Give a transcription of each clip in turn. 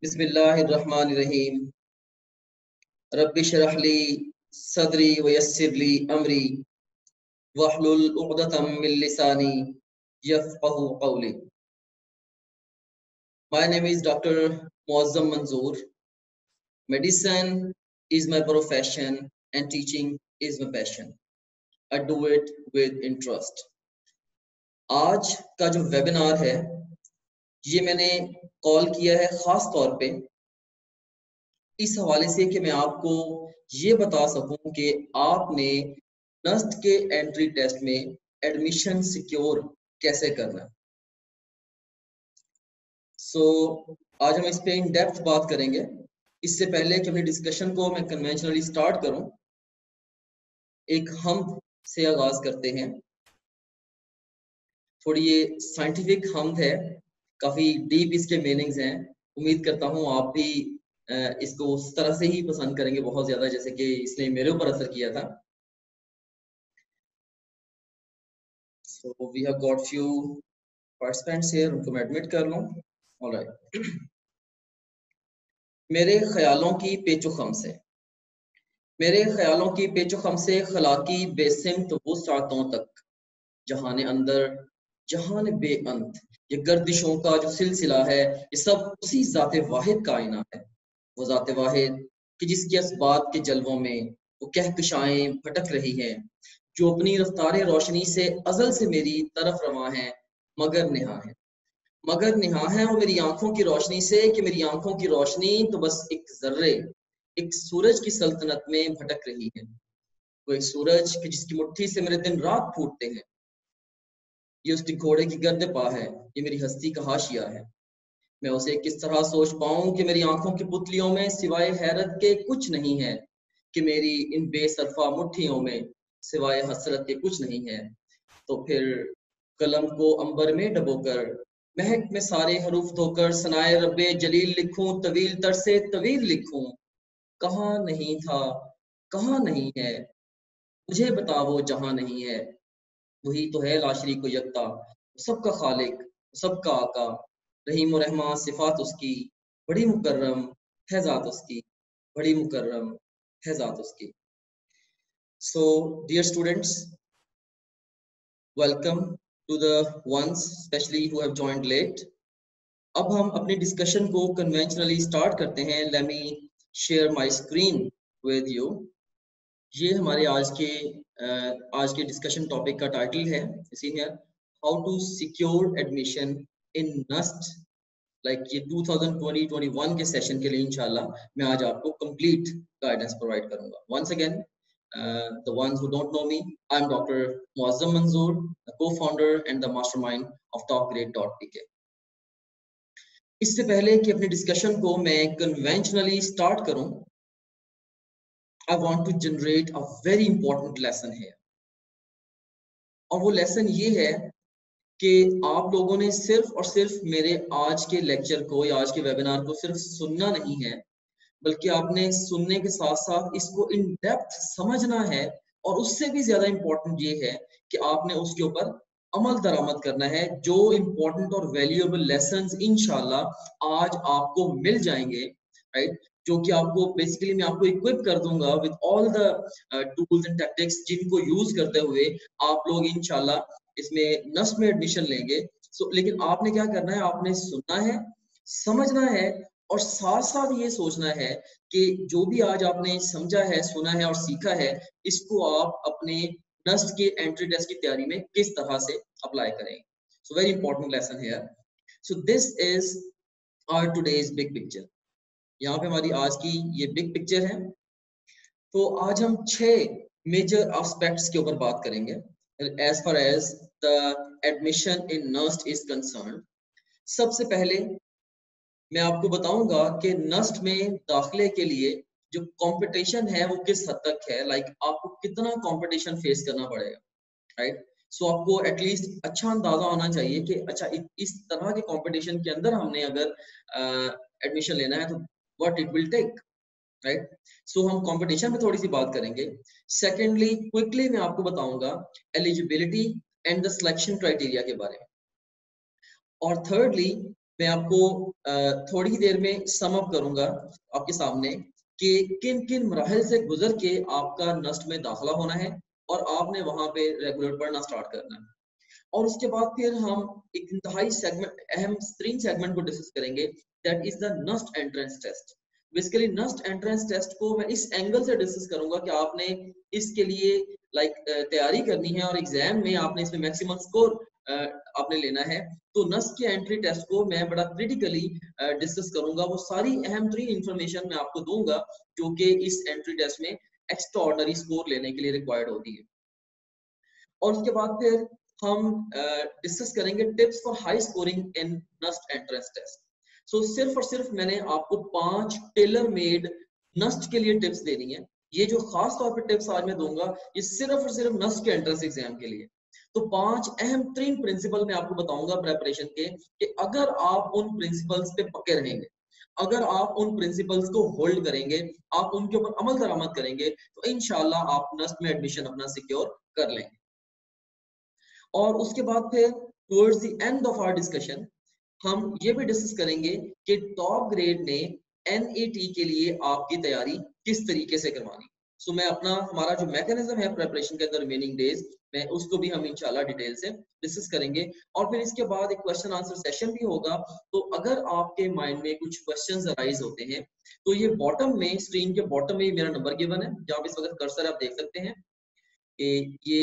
बिस्मिल्लाहिर्रहमानिर्रहीम। रब्बि श्रह ली सदरी व यस्सिर ली अमरी वहलुल उक़दतम मिन लिसानी यफ़क़हू क़ौली। My name is Dr. Muazzam Manzoor. Medicine is my profession and teaching is my passion. I do it with interest. आज का जो वेबिनार है ये मैंने कॉल किया है ख़ास तौर पे इस हवाले से कि मैं आपको ये बता सकूं कि आपने नस्ट के एंट्री टेस्ट में एडमिशन सिक्योर कैसे करना। आज हम इस पे इन डेप्थ बात करेंगे। इससे पहले कि अपनी डिस्कशन को मैं कन्वेंशनली स्टार्ट करूं, एक हम्द से आगाज करते हैं। थोड़ी ये साइंटिफिक हम्द है, काफी डीप इसके मीनिंग्स हैं। उम्मीद करता हूं आप भी इसको उस तरह से ही पसंद करेंगे बहुत ज्यादा जैसे कि इसने मेरे ऊपर असर किया था। So we have got few participants here, उनको मैं एडमिट कर लूं। ऑलराइट। मेरे ख्यालों की पेचोखम से, मेरे ख्यालों की पेचोखम से खलाकी बेसिमत वो सातों तक, जहाने अंदर जहान बेअंत, ये गर्दिशों का जो सिलसिला है ये सब उसी ज़ाते वाहिद का आईना है। वो ज़ाते वाहिद कि जिसकी असबात के जलवों में वो कहकशाएं भटक रही हैं, जो अपनी रफ्तार रोशनी से अजल से मेरी तरफ रवां है, मगर नेहा है, मगर नेहा है वो मेरी आंखों की रोशनी से कि मेरी आंखों की रोशनी तो बस एक जर्रे, एक सूरज की सल्तनत में भटक रही है। वो एक सूरज कि जिसकी मुट्ठी से मेरे दिन रात फूटते हैं। ये उसकी घोड़े की गर्द पा है, ये मेरी हस्ती का हाशिया है। मैं उसे किस तरह सोच पाऊं कि मेरी आंखों की पुतलियों में सिवाय हैरत के कुछ नहीं है, कि मेरी इन बेसरफा मुट्ठियों में सिवाय हसरत के कुछ नहीं है। तो फिर कलम को अंबर में डबोकर महक में सारे हरूफ धोकर सनाए रब्बे जलील लिखूं, तवील तर से तवील लिखूं। कहाँ नहीं था, कहाँ नहीं है, मुझे बता वो जहां नहीं है। वही तो है लाशरी को यकता, सबका खालिक, सबका आका, रहीम और रहमान सिफात उसकी, बड़ी मुकर्रम है ज़ात उसकी, बड़ी मुकर्रम है ज़ात उसकी। So dear students, welcome to the ones especially who have joined late. अब हम अपनी डिस्कशन को कन्वेंशनली स्टार्ट करते हैं। Let me share my screen with you. ये हमारे आज के डिस्कशन टॉपिक का टाइटल है, senior how to secure admission in NUST. Like ये 2020-21 के सेशन के लिए इंशाल्लाह मैं आज आपको कंप्लीट गाइडेंस प्रोवाइड करूंगा। Once again, the ones who don't know me, I am Dr. Muazzam Manzoor, the co-founder and the mastermind of topgrade.pk. इससे पहले कि अपनी डिस्कशन को मैं कन्वेंशनली स्टार्ट करूं, I want to generate a very important lesson here. और वो lesson ये है कि आप लोगों ने सिर्फ और सिर्फ मेरे आज के लेक्चर को या आज के वेबिनार को सिर्फ सुनना नहीं है, बल्कि आपने सुनने के साथ साथ इसको इन डेप्थ समझना है। और उससे भी ज्यादा इम्पोर्टेंट ये है कि आपने उसके ऊपर अमल दरामद करना है। जो इम्पोर्टेंट और वैल्यूएबल लेसन्स इंशाल्लाह आज आपको मिल जाएंगे, राइट, जो कि आपको बेसिकली मैं आपको इक्विप कर दूंगा with all the tools and tactics, जिनको यूज करते हुए आप लोग इंशाल्लाह इसमें नस्ट में एडमिशन लेंगे। लेकिन आपने क्या करना है, आपने सुनना है, समझना है और साथ साथ ये सोचना है कि जो भी आज आपने समझा है, सुना है और सीखा है, इसको आप अपने नस्ट के एंट्री टेस्ट की तैयारी में किस तरह से अप्लाई करेंगे। So very important lesson here. So this is our today's big picture. यहाँ पे हमारी आज की ये बिग पिक्चर है। तो आज हम 6 मेजर एस्पेक्ट्स के ऊपर बात करेंगे as far as the admission in NUST is concerned. सबसे पहले मैं आपको बताऊंगा कि नस्ट में दाखिले के लिए जो कंपटीशन है वो किस हद तक है, लाइक आपको कितना कंपटीशन फेस करना पड़ेगा, राइट। सो आपको एटलीस्ट अच्छा अंदाजा होना चाहिए कि अच्छा इस तरह के कंपटीशन के अंदर हमने अगर एडमिशन लेना है तो what it will take, right. So हम कंपटीशन में थोड़ी सी बात करेंगे। सेकेंडली, क्विकली मैं आपको बताऊंगा eligibility and the selection criteria के बारे में। और थर्डली मैं आपको थोड़ी ही देर में सम अप करूंगा आपके सामने कि किन किन मराहल से गुजर के आपका नस्ट में दाखिला होना है और आपने वहां पे रेगुलर पढ़ना स्टार्ट करना है। और उसके बाद फिर हम एक इंतहाई सेगमेंट, अहम तरीन सेगमेंट को डिस्कस करेंगे, that is the Nernst entrance test. Basically NUST entrance test को मैं इस एंगल से डिस्कस करूंगा कि आपने इसके लिए तैयारी करनी है और एग्जाम में आपने इसमें मैक्सिमम स्कोर आपने लेना है। तो नस्ट के एंट्री टेस्ट को मैं बड़ा क्रिटिकली डिस्कस करूंगा। वो सारी अहम तरीन इंफॉर्मेशन मैं आपको दूंगा जो कि इस एंट्री टेस्ट में एक्स्ट्रा ऑर्डनरी स्कोर लेने के लिए रिक्वायर्ड होती है। और उसके बाद फिर हम डिस्कस करेंगे tips for high scoring in NUST entrance test. So सिर्फ और सिर्फ मैंने आपको 5 टेलर मेड नस्ट के लिए टिप्स देनी है। ये जो खास तौर पे टिप्स आज मैं दूंगा ये सिर्फ और सिर्फ नस्ट के एंट्रेंस एग्जाम के लिए। तो 5 अहम तरीन प्रिंसिपल मैं आपको बताऊंगा प्रेपरेशन के, कि अगर आप उन प्रिंसिपल्स पे पक्के रहेंगे, अगर आप उन प्रिंसिपल्स को होल्ड करेंगे, आप उनके ऊपर अमल दरामद करेंगे, तो इंशाल्लाह आप नस्ट में एडमिशन अपना सिक्योर कर लेंगे। और उसके बाद फिर towards the end of our discussion हम ये भी डिस्कस करेंगे कि टॉप ग्रेड ने एनईटी के लिए आपकी तैयारी किस तरीके से करवानी। सो मैं अपना हमारा जो मैकेनिज्म है प्रिपरेशन के अंदर रिमेनिंग डेज में, उसको भी हम इंशाल्लाह डिटेल से डिस्कस करेंगे। और फिर इसके बाद एक क्वेश्चन आंसर सेशन भी होगा। तो अगर आपके माइंड में कुछ क्वेश्चंस अराइज होते हैं तो ये बॉटम में, स्क्रीन के बॉटम में मेरा नंबर गिवन है, जहाँ पे इस वक्त कर्सर आप देख सकते हैं ये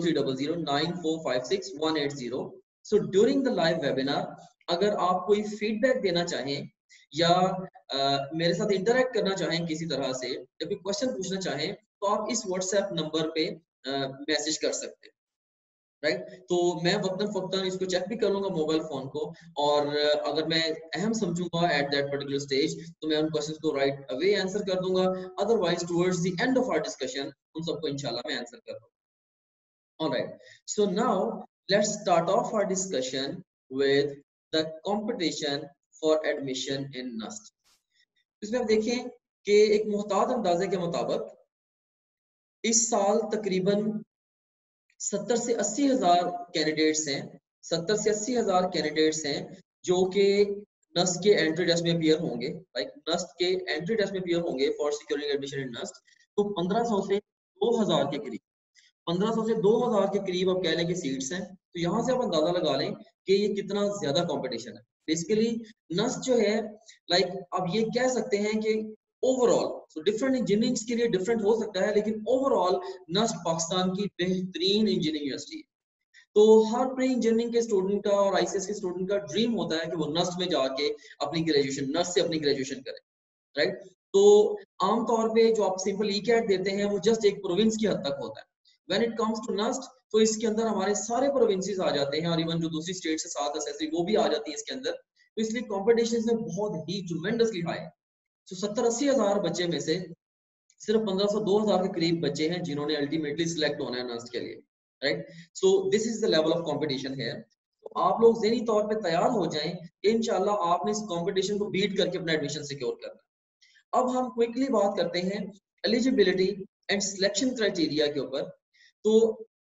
03009456 so during the live webinar अगर आप कोई फीडबैक देना चाहें या मेरे साथ इंटरेक्ट करना चाहें किसी तरह से, या कोई क्वेश्चन पूछना चाहें, तो आप इस व्हाट्सएप नंबर पे मैसेज कर सकते हैं। राइट, तो मैं वक्तन फक्तन इसको चेक भी कर लूंगा मोबाइल फोन को, और अगर मैं अहम समझूंगा एट दैट पर्टिकुलर स्टेज तो मैं उन क्वेश्चंस को राइट अवे आंसर कर दूंगा। Otherwise towards the end of our discussion उन सबको इंशाल्लाह मैं आंसर कर दूंगा। Alright, so now let's start off our discussion with the competition for admission in NUST. इसमें आप देखें कि एक मुहतात अंदाजे के मुताबिक इस साल तकरीबन 70 से 80 हजार कैंडिडेट्स हैं, 70 से 80 हजार कैंडिडेट्स हैं जो कि नस्ट के एंट्री टेस्ट में अपीयर होंगे, नस्ट के एंट्री टेस्ट में अपीयर होंगे for securing admission in NUST. तो 1500 से 2000 के करीब, 1500 से 2000 के करीब आप कह लें कि सीट्स हैं। तो यहाँ से आप अंदाजा लगा लें कि ये कितना ज्यादा कंपटीशन है। बेसिकली नस्ट जो है, आप ये कह सकते हैं कि ओवरऑल, सो डिफरेंट इंजीनियरिंग के लिए डिफरेंट हो सकता है, लेकिन ओवरऑल नस्ट पाकिस्तान की बेहतरीन इंजीनियरिंग यूनिवर्सिटी है। तो हर प्री इंजीनियरिंग के स्टूडेंट का और आईसीएस के स्टूडेंट का ड्रीम होता है कि वो नस्ट में जाके अपनी ग्रेजुएशन, नस्ट से अपनी ग्रेजुएशन करें। राइट, तो आमतौर पे जो आप सिंपल ई कैट देते हैं वो जस्ट एक प्रोविंस की हद तक होता है। When it comes to NUST, तो इसके अंदर हमारे सारे प्रोविंसेस आ जाते हैं और इवन जो दूसरी स्टेट से साथ एसएससी वो भी आ जाती है इसके अंदर। तो इसलिए कंपटीशन में बहुत ही ट्मेंडसली हाई है। तो 70-80 हजार बच्चे में से सिर्फ 1500-2000 के करीब बच्चे हैं जिन्होंने अल्टीमेटली सिलेक्ट होना है नस्ट के लिए। Right, so this is the level of competition है। तो आप लोग ज़हनी तौर पे तैयार हो जाएं, इंशाल्लाह आपने इस कंपटीशन को बीट करके अपना एडमिशन सिक्योर करना। अब हम क्विकली बात करते हैं एलिजिबिलिटी एंड सिलेक्शन क्राइटेरिया के ऊपर। तो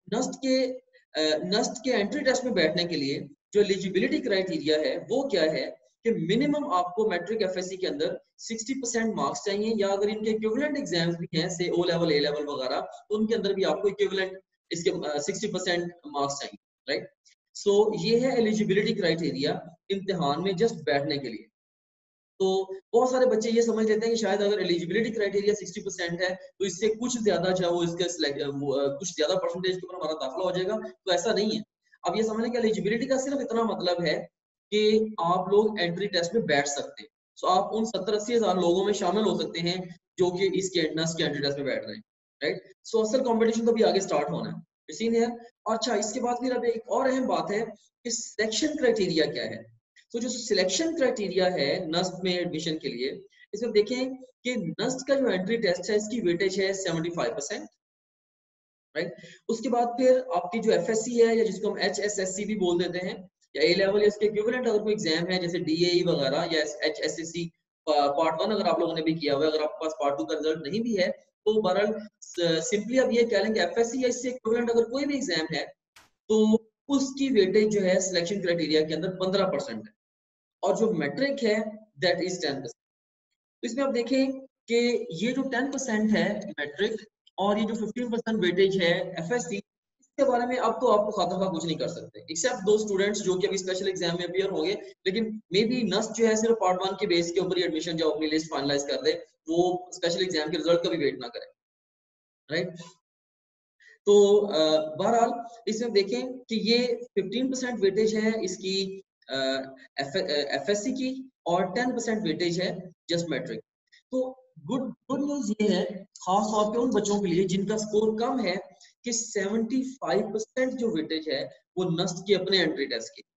नस्ट के एंट्री टेस्ट में बैठने के लिए जो एलिजिबिलिटी क्राइटेरिया है वो क्या है कि मिनिमम आपको मैट्रिक एफएससी के अंदर 60% मार्क्स चाहिए, या अगर इनके इक्विवेलेंट एग्जाम्स भी हैं से ओ लेवल, ए लेवल वगैरह, तो उनके अंदर भी आपको इक्विवेलेंट इसके 60% मार्क्स चाहिए। राइट, सो ये है एलिजिबिलिटी क्राइटेरिया इम्तिहान में जस्ट बैठने के लिए। तो बहुत सारे बच्चे ये समझ लेते हैं कि शायद अगर एलिजिबिलिटी क्राइटेरिया 60% है तो इससे कुछ ज्यादा चाहे वो इसके कुछ ज्यादा परसेंटेज के ऊपर हमारा दाखिला हो जाएगा, तो ऐसा नहीं है। अब ये समझने कि एलिजिबिलिटी का सिर्फ इतना मतलब है कि आप लोग एंट्री टेस्ट में बैठ सकते हैं। सो आप उन 70-80 हजार लोगों में शामिल हो सकते हैं जो कि इसके एंट्री टेस्ट में बैठ रहे हैं। राइट, सो असल कॉम्पिटिशन तो भी आगे स्टार्ट होना है, सीनियर। अच्छा, इसके बाद फिर अब एक और अहम बात है कि सिलेक्शन क्राइटेरिया क्या है। तो जो सिलेक्शन क्राइटेरिया है नस्ट में एडमिशन के लिए, इसमें देखें कि नस्ट का जो एंट्री टेस्ट है इसकी वेटेज है 75%। राइट, उसके बाद फिर आपकी जो एफएससी है या जिसको हम एचएसएससी भी बोल देते हैं, या ए लेवल या इसके इक्विवेलेंट अगर कोई एग्जाम है जैसे डीएई वगैरह या एचएसएससी पार्ट 1 अगर आप लोगों ने भी किया हुआ है, अगर आपके पास पार्ट 2 का रिजल्ट नहीं भी है तो बहरहाल सिंपली अब ये कह लेंगे एफएससी या इससे इक्विवेलेंट अगर कोई भी एग्जाम है तो उसकी वेटेज जो है सिलेक्शन क्राइटेरिया के अंदर 15% है। और जो मैट्रिक है दैट इज 10%। तो इसमें आप देखें कि ये जो 10% है मैट्रिक और ये जो 15% वेटेज है एफएससी, इसके बारे में अब तो आपको खाता खा कुछ नहीं कर सकते एक्सेप्ट दो स्टूडेंट्स जो कि अभी स्पेशल एग्जाम में अपीयर होंगे, लेकिन मे बी नस्ट जो है सिर्फ पार्ट 1 के बेस के ऊपर ही एडमिशन जो अपनी लिस्ट फाइनलाइज कर दे, वो स्पेशल एग्जाम के रिजल्ट का भी वेट ना करे, राइट। तो बहरहाल इसमें देखें कि ये 15% वेटेज है इसकी एफएससी की और 10% वेटेज है जस्ट मैट्रिक। तो गुड न्यूज ये है खास तौर पे उन बच्चों के लिए जिनका स्कोर कम है कि 75% जो वेटेज है वो नस्ट के अपने एंट्री टेस्ट की।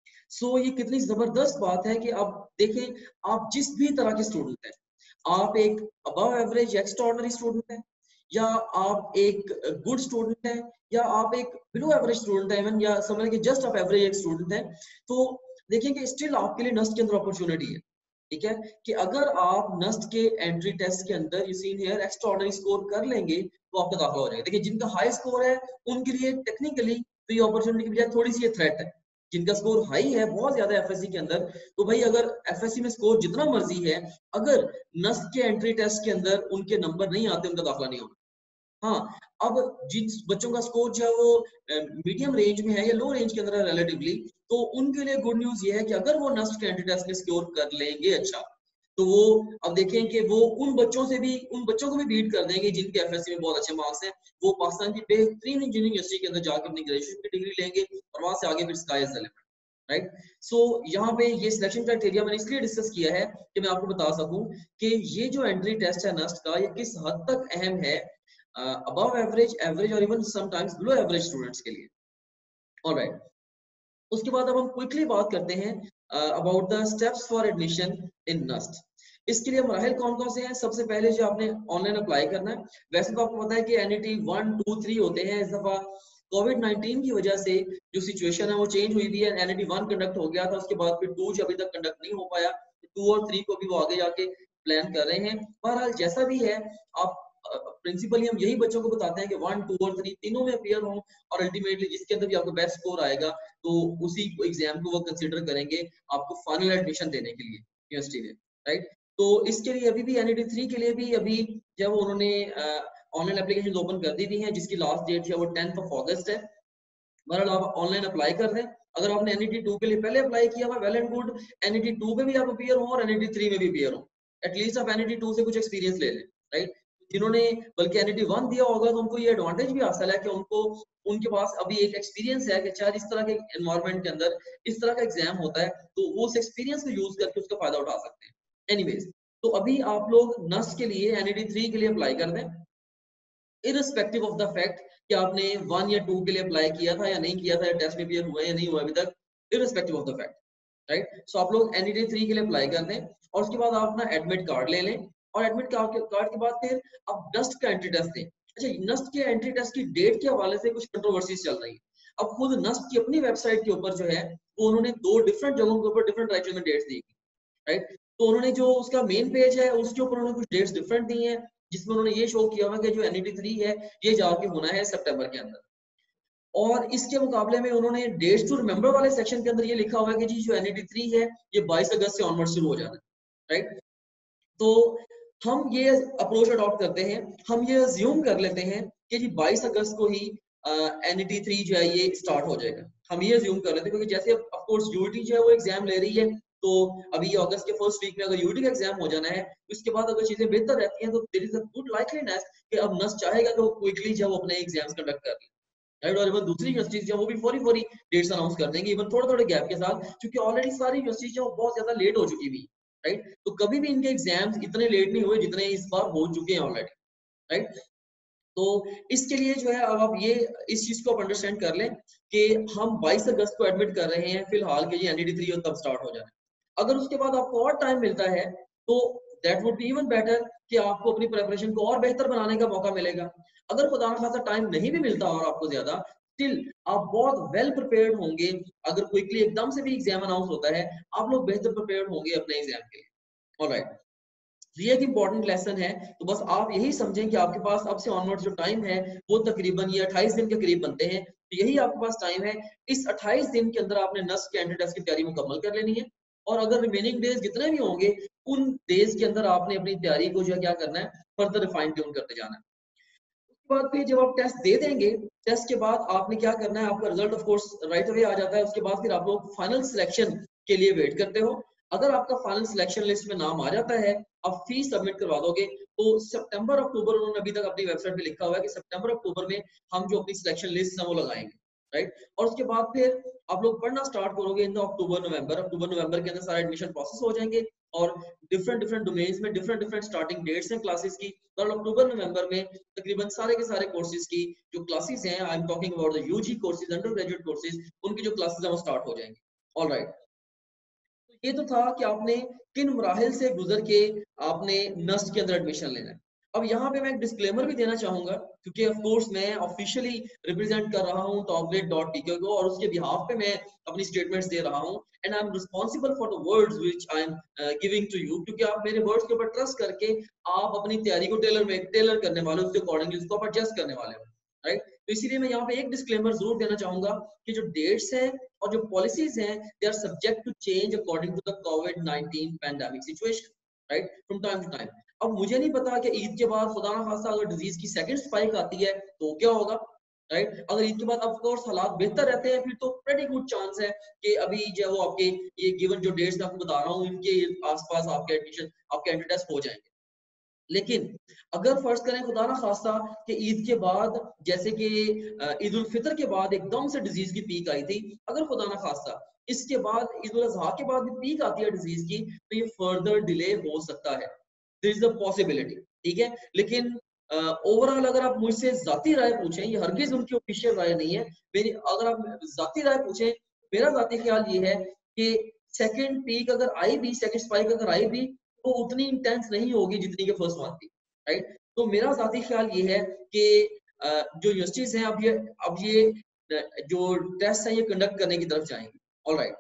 सो ये कितनी जबरदस्त बात है कि आप देखें, आप जिस भी तरह के स्टूडेंट हैं, आप एक अबव एवरेज एक्स्ट्राऑर्डिनरी स्टूडेंट हैं, या आप एक गुड स्टूडेंट हैं, या आप एक बिलो एवरेज स्टूडेंट हैं, या समझ कि जस्ट आप एवरेज एक स्टूडेंट हैं, तो देखिए कि स्टिल आपके लिए नस्ट के अंदर अपॉर्चुनिटी है। ठीक है कि अगर आप नस्ट के एंट्री टेस्ट के अंदर you seen here extraordinary score कर लेंगे तो आपका दाखिला हो जाएगा। देखिए जिनका हाई स्कोर है उनके लिए टेक्निकली तो ये अपॉर्चुनिटी की बजाय थोड़ी सी थ्रेट है। जिनका स्कोर हाई है बहुत ज्यादा एफएससी के अंदर, तो भाई अगर एफएससी में स्कोर जितना मर्जी है, अगर नस्ट के एंट्री टेस्ट के अंदर उनके नंबर नहीं आते, उनका दाखिला नहीं होगा। हाँ, अब जिन बच्चों का स्कोर जो है वो मीडियम रेंज में है या लो रेंज के अंदर है रिलेटिवली, तो उनके लिए गुड न्यूज ये है कि अगर वो नस्ट के एंट्री टेस्ट में स्कोर कर लेंगे अच्छा, तो वो अब देखें कि वो उन बच्चों को भी बीट कर देंगे जिनके एफएससी में बहुत अच्छे मार्क्स हैं। वो पाकिस्तान की बेहतरीन इंजीनियरिंग यूनिवर्सिटी के अंदर जाकर अपनी ग्रेजुएशन की डिग्री लेंगे और वहां से आगे फिर sky is the limit, right. So यहाँ पे ये सिलेक्शन क्राइटेरिया मैंने इसलिए डिस्कस किया है कि मैं आपको बता सकूं कि ये जो एंट्री टेस्ट है नस्ट का, ये किस हद तक अहम है अबव एवरेज, एवरेज और even sometimes below average students के लिए। ऑलराइट, उसके बाद अब हम क्विकली बात करते हैं about the steps for admission in NUST. इसके लिए मराहल कौन कौन से हैं? सबसे पहले जो आपने ऑनलाइन अप्लाई करना है, वैसे तो आपको पता है कि एनईटी 1, 2, 3 होते हैं। इस दफा कोविड-19 की वजह से जो सिचुएशन है वो चेंज हुई भी है। एनईटी 1 कंडक्ट हो गया था, उसके बाद फिर 2 जो अभी तक कंडक्ट नहीं हो पाया, 2 और 3 को भी वो आगे जाके प्लान कर रहे हैं। बहरहाल जैसा भी है, आप प्रिंसिपली हम यही बच्चों को बताते हैं कि 1, 2 और 3 तीनों में अपीयर हों, और अल्टीमेटली जिसके अंदर भी आपको बेस्ट स्कोर आएगा तो उसी एग्जाम को वो कंसीडर करेंगे आपको फाइनल एडमिशन देने के लिए यूनिवर्सिटी में, राइट। तो इसके लिए अभी भी एनईटी 3 के लिए भी अभी जब उन्होंने ऑनलाइन एप्लीकेशन ओपन कर दी थी हैं, जिसकी लास्ट डेट है वो 10 अगस्त है। बहरहाल आप ऑनलाइन अप्लाई कर दें। अगर आपने एनईटी 2 के लिए पहले अप्लाई किया हुआ, वेल एंड गुड, एनईटी 2 में भी आप अपीयर हो और एनईटी 3 में भी अपीयर हो, एटलीस्ट आप एनईटी 2 से कुछ एक्सपीरियंस ले लें, राइट। जिन्होंने बल्कि एनईटी 1 दिया होगा तो उनको ये एडवांटेज भी हासिल है कि उनको उनके पास अभी एक एक्सपीरियंस है कि शायद इस तरह के एनवायरनमेंट के अंदर इस तरह का एग्जाम होता है, तो वो उस एक्सपीरियंस को यूज करके उसका फायदा उठा सकते हैं। एनीवेज, तो अभी आप लोग नस्ट के लिए एनईटी 3 के लिए अप्लाई कर दें, इररिस्पेक्टिव ऑफ द फैक्ट कि आपने 1 या 2 के लिए अप्लाई किया था या नहीं किया था, या टेस्ट में क्लियर हुआ या नहीं हुआ अभी तक, irrespective of the fact, right. So आप लोग एनईटी 3 के लिए अप्लाई कर दें और उसके बाद आप अपना एडमिट कार्ड ले लें, और एडमिट कार्ड के बाद फिर आप नस्ट का एंट्री टेस्ट दें। अच्छा, नस्ट के एंट्री टेस्ट की डेट के हवाले से कुछ कंट्रोवर्सीज चल रही है। अब खुद नस्ट की अपनी वेबसाइट के ऊपर जो है वो उन्होंने 2 डिफरेंट जगहों के ऊपर डिफरेंट राइटर्स में डेट्स दी, राइट। तो उन्होंने जो उसका मेन पेज है उसके ऊपर उन्होंने कुछ डेट्स डिफरेंट दी हैं, जिसमें उन्होंने ये शो किया हुआ कि जो एनईटी 3 है ये जाके होना है सितंबर के अंदर, और इसके मुकाबले में उन्होंने डेट्स टू रिमेंबर वाले सेक्शन के अंदर ये लिखा हुआ है कि जी जो एनईटी 3 है ये 22 अगस्त से ऑनवर्ड शुरू हो जाना है, राइट। तो हम ये अप्रोच अडॉप्ट करते हैं, हम ये अज्यूम कर लेते हैं कि जी 22 अगस्त को ही एनईटी 3 जो है ये स्टार्ट हो जाएगा। हम ये अज्यूम कर लेते हैं क्योंकि जैसे ऑफ कोर्स यूटी जो है वो एग्जाम ले रही है, तो अभी अगस्त के फर्स्ट वीक में अगर यूटी का एग्जाम हो जाना है, तो इसके बाद अगर चीजें बेहतर रहती हैं तो there is a good likeliness कि अब नस्ट चाहेगा कि वो क्विकली जो अपने एग्जाम्स कंडक्ट कर ले, राइट। और इवन दूसरी यूनिवर्सिटीज जो वो भी फौरी डेट्स अनाउंस कर देंगे, इवन थोड़े गैप के साथ, क्योंकि ऑलरेडी सारी यूनिवर्सिटीज जो बहुत ज्यादा लेट हो चुकी हुई, राइट। तो कभी भी इनके एग्जाम्स इतने लेट नहीं हुए जितने इस बार हो चुके हैं ऑलरेडी, राइट। तो इसके लिए जो है अब आप ये इस चीज को आप अंडरस्टैंड कर लें कि हम 22 अगस्त को एडमिट कर रहे हैं फिलहाल के, ये एनईटी 3 और तब स्टार्ट हो जाना है। अगर उसके बाद आपको और टाइम मिलता है तो that would be even better कि आपको अपनी प्रिपरेशन को और बेहतर बनाने का मौका मिलेगा। अगर खुदा न खासा टाइम नहीं भी मिलता और आपको ज्यादा, स्टिल आप बहुत वेल प्रिपेयर्ड होंगे। अगर क्विकली एकदम से भी एग्जाम अनाउंस होता है, आप लोग बेहतर प्रिपेयर्ड होंगे अपने एग्जाम के लिए। ऑलराइट, ये एक इंपॉर्टेंट लेसन है। तो बस आप यही समझें कि आपके पास अब से ऑनवर्ड जो टाइम है वो तकरीबन ये 28 दिन के करीब बनते हैं। तो यही आपके पास टाइम है, इस 28 दिन के अंदर आपने नस्ट के एंट्री टेस्ट की तैयारी मुकम्मल कर लेनी है। और अगर रिमेनिंग डेज जितने भी होंगे उन डेज के अंदर आपने अपनी तैयारी को जो है क्या करना है, फर्दर रिफाइन ट्यून करते जाना है। उसके बाद फिर जब आप टेस्ट दे देंगे, टेस्ट के बाद आपने क्या करना है, आपका result of course right away आ जाता है। उसके बाद फिर आप लोग फाइनल सिलेक्शन के लिए वेट करते हो। अगर आपका फाइनल सिलेक्शन लिस्ट में नाम आ जाता है, आप फीस सबमिट करवा दोगे, तो सितंबर अक्टूबर, उन्होंने अभी तक अपनी वेबसाइट पे लिखा हुआ है कि सितंबर अक्टूबर में हम जो अपनी सिलेक्शन लिस्ट है वो लगाएंगे, राइट। और उसके बाद फिर आप लोग पढ़ना स्टार्ट करोगे इन द अक्टूबर नवंबर के अंदर सारा एडमिशन प्रोसेस हो जाएंगे। और डिफरेंट डोमेन्स में डिफरेंट स्टार्टिंग डेट्स हैं क्लासेस की। और अक्टूबर नवंबर में तकरीबन सारे के सारे कोर्सेज की जो क्लासेस हैं, I am talking about the UG courses, undergraduate courses, उनकी जो क्लासेस हैं वो स्टार्ट हो जाएंगे। ऑलराइट, तो ये तो था कि आपने किन मराहिल से गुजर के आपने नस्ट के अंदर एडमिशन लेना है। अब यहाँ पे मैं एक डिस्क्लेमर भी देना चाहूंगा, क्योंकि ऑफ कोर्स मैं ऑफिशियली रिप्रेजेंट कर रहा हूँ topgrade.tk को, और उसके बिहाफ पे मैं अपनी स्टेटमेंट्स दे रहा हूँ, and I am responsible for the words which I am giving to you, क्योंकि आप मेरे वर्ड्स के ऊपर ट्रस्ट करके आप अपनी तैयारी को टेलर करने वाले हो, उसके अकॉर्डिंगली उसको आप एडजस्ट करने वाले हो, राइट। तो इसीलिए मैं यहाँ पे एक डिस्क्लेमर जरूर देना चाहूंगा कि जो डेट्स हैं और जो पॉलिसीज हैं, they are subject to change according to the कोविड-19 pandemic situation, right, from time to time. अब मुझे नहीं पता कि ईद के बाद खुदा ना खास्ता अगर डिजीज की सेकंड स्पाइक आती है तो क्या होगा, राइट। अगर ईद के बाद ऑफ कोर्स हालात बेहतर रहते हैं, फिर तो प्रेटी गुड चांस है कि अभी जो है वो आपके ये गिवन जो डेट्स मैं आपको बता रहा हूँ इनके आसपास आपके एडमिशन, आपके एंट्री टेस्ट हो जाएंगे। लेकिन अगर फर्ज करें खुदा ना खास्ता कि ईद के बाद, जैसे कि ईद उल फितर के बाद एकदम से डिजीज की पीक आई थी, अगर खुदा ना खास्ता इसके बाद ईद उल अजहा के बाद भी पीक आती है डिजीज की, तो ये फर्दर डिले हो सकता है, देयर इज अ पॉसिबिलिटी, ठीक है। लेकिन ओवरऑल अगर आप मुझसे जाती राय पूछें, ये हरगिज उनकी ऑफिशियल राय नहीं है मेरी, अगर आप जाती राय पूछें, मेरा जाती ख्याल ये है कि सेकंड पीक अगर आई भी, सेकंड स्पाइक अगर आई भी, तो उतनी इंटेंस नहीं होगी जितनी के फर्स्ट वन थी, राइट। तो मेरा जाती ख्याल ये है कि जो यूनिवर्सिटीज हैं अब ये जो टेस्ट है ये कंडक्ट करने की तरफ जाएंगे। ऑलराइट,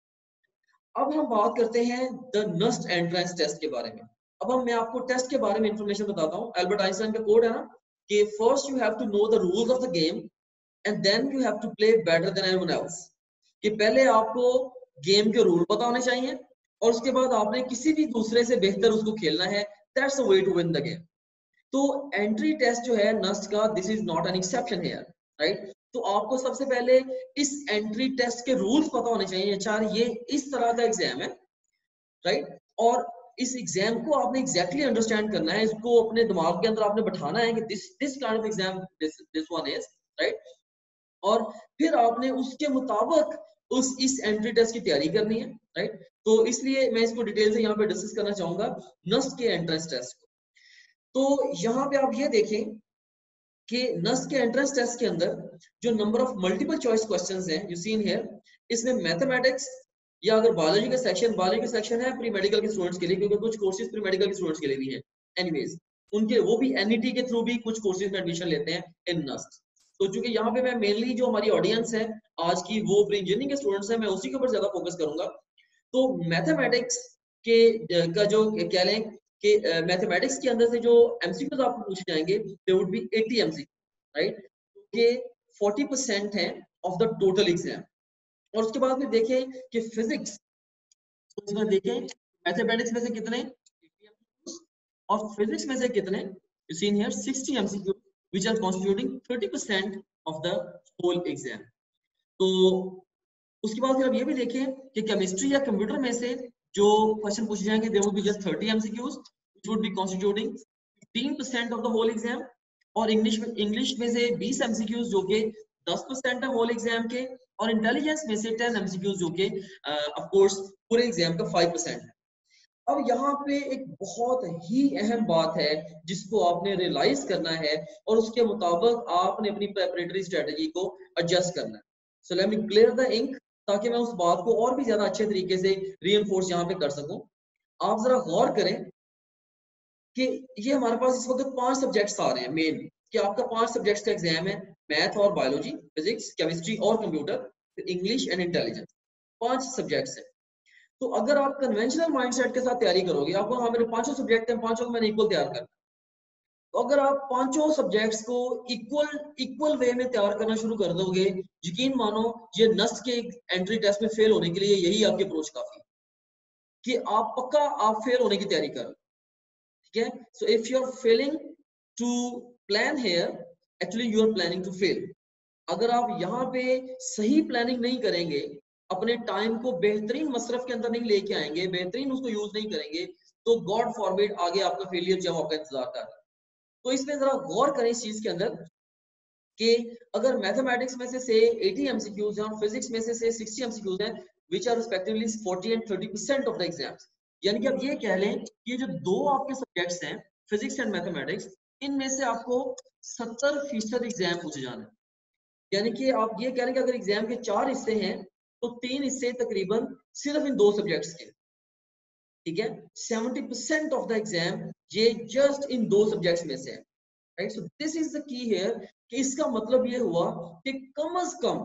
अब हम बात करते हैं द नस्ट एंट्रेंस टेस्ट के बारे में। अब मैं आपको टेस्ट के बारे में इंफॉर्मेशन बताता हूँ। एल्बर्ट आइंस्टाइन का कोड है ना कि first you have to know the rules of the game and then you have to play better than anyone else, कि पहले आपको गेम के रूल पता होने चाहिए और उसके बाद आपने किसी भी दूसरे से बेहतर उसको खेलना है। That's the way to win the game. तो एंट्री टेस्ट जो है नस्ट का, this is not an exception here, right. तो आपको सबसे पहले इस एंट्री टेस्ट के रूल्स पता होने चाहिए। अच्छा, ये इस तरह का एग्जाम है, राइट, और इस एग्जाम को आपने एग्जैक्टली अंडरस्टैंड करना है, इसको अपने दिमाग के अंदर आपने बैठाना है कि this kind of exam this one is, right. और फिर आपने उसके मुताबिक उस इस एंट्री टेस्ट की तैयारी करनी है, राइट। तो इसलिए मैं इसको डिटेल से यहाँ पे डिस्कस करना चाहूंगा नस्ट के एंट्रेंस टेस्ट को। तो यहाँ पे आप ये देखें कि नस्ट के एंट्रेंस टेस्ट के अंदर जो number of multiple choice questions हैं यू सीन हियर, इसमें मैथमेटिक्स या अगर बायोलॉजी का सेक्शन है प्री मेडिकल के स्टूडेंट्स के लिए, क्योंकि कुछ कोर्सेज प्री मेडिकल के स्टूडेंट्स के लिए भी हैं, एनीवेज उनके वो भी एनईटी के थ्रू भी कुछ कोर्सेज में एडमिशन लेते हैं इन नस्ट। तो चूंकि यहाँ पे मैं मेनली जो हमारी ऑडियंस है आज की वो प्री इंजीनियरिंग के स्टूडेंट्स हैं, मैं उसी के ऊपर ज्यादा फोकस करूंगा। तो मैथमेटिक्स के का जो कह लें कि मैथमेटिक्स के अंदर से जो एमसीक्यूज आपको पूछे जाएंगे they would be 80 MCQ, right, ये 40% है ऑफ द टोटल एग्जाम। और उसके बाद में देखें कि फिजिक्स, तो इसमें देखें मैथमेटिक्स में से कितने 80 एमसीक्यूज और फिजिक्स में से कितने, you seen here 60 MCQ which are constituting 30% of the whole exam. तो उसके बाद फिर आप ये भी देखें कि केमिस्ट्री या कंप्यूटर में से जो क्वेश्चन पूछे जाएंगे they would be just 30 MCQs which would be constituting 15% of the whole exam. और इंग्लिश में से 20 एमसीक्यूज जो कि 10% है होल एग्जाम के, और इंटेलिजेंस में से 10 एमसीक्यूज जो कि ऑफ कोर्स पूरे एग्जाम का 5% है। अब यहाँ पे एक बहुत ही अहम बात है जिसको आपने रियलाइज करना है और उसके मुताबिक आपने अपनी प्रेपरेटरी स्ट्रेटजी को एडजस्ट करना है। So let me clear the ink, ताकि मैं उस बात को और भी ज्यादा अच्छे तरीके से रीइंफोर्स यहाँ पे कर सकूं। आप जरा गौर करें कि ये हमारे पास इस वक्त 5 सब्जेक्ट्स आ रहे हैं मेन, कि आपका 5 सब्जेक्ट्स का एग्जाम है, मैथ और बायोलॉजी, फिजिक्स, केमिस्ट्री और computer, English and intelligence, 5 subjects हैं। तो अगर आप कन्वेंशनल माइंडसेट के साथ तैयारी करोगे, आपको हाँ मेरे 5 सब्जेक्ट हैं, 5 को मैंने इक्वल तैयार करना, तो अगर आप 5 सब्जेक्ट्स को इक्वल वे में तैयार करना शुरू कर दोगे, यकीन मानो ये नस्ट के एंट्री टेस्ट में फेल होने के लिए यही आपकी अप्रोच काफी है। कि आप पक्का आप फेल होने की तैयारी कर, ठीक है। So if you are failing to plan here, actually you are planning to fail. अगर आप यहाँ पे सही प्लानिंग नहीं करेंगे, अपने टाइम को बेहतरीन मसरफ के अंदर नहीं लेके आएंगे, बेहतरीन उसको यूज नहीं करेंगे, तो गॉड फॉरबिड आगे आपका फेलियर जो आपका इंतजार कर रहा है। तो इसमें जरा गौर करें इस चीज के अंदर कि अगर मैथमेटिक्स में से 80 एमसीक्यूज हैं और फिजिक्स में से 60 एमसीक्यूज हैं, which are respectively 40 and 30% of the exams, यानी कि आप ये कह लें कि ये जो दो आपके सब्जेक्ट्स हैं फिजिक्स एंड मैथमेटिक्स, इनमें से आपको 70% एग्जाम पूछे जाना है। यानी कि आप ये कह रहे हैं कि अगर एग्जाम के 4 हिस्से हैं तो 3 हिस्से तकरीबन सिर्फ इन 2 सब्जेक्ट्स के, ठीक है। 70% ऑफ द एग्जाम ये जस्ट इन 2 सब्जेक्ट्स में से है, right. So this is the key here कि इसका मतलब ये हुआ कि कम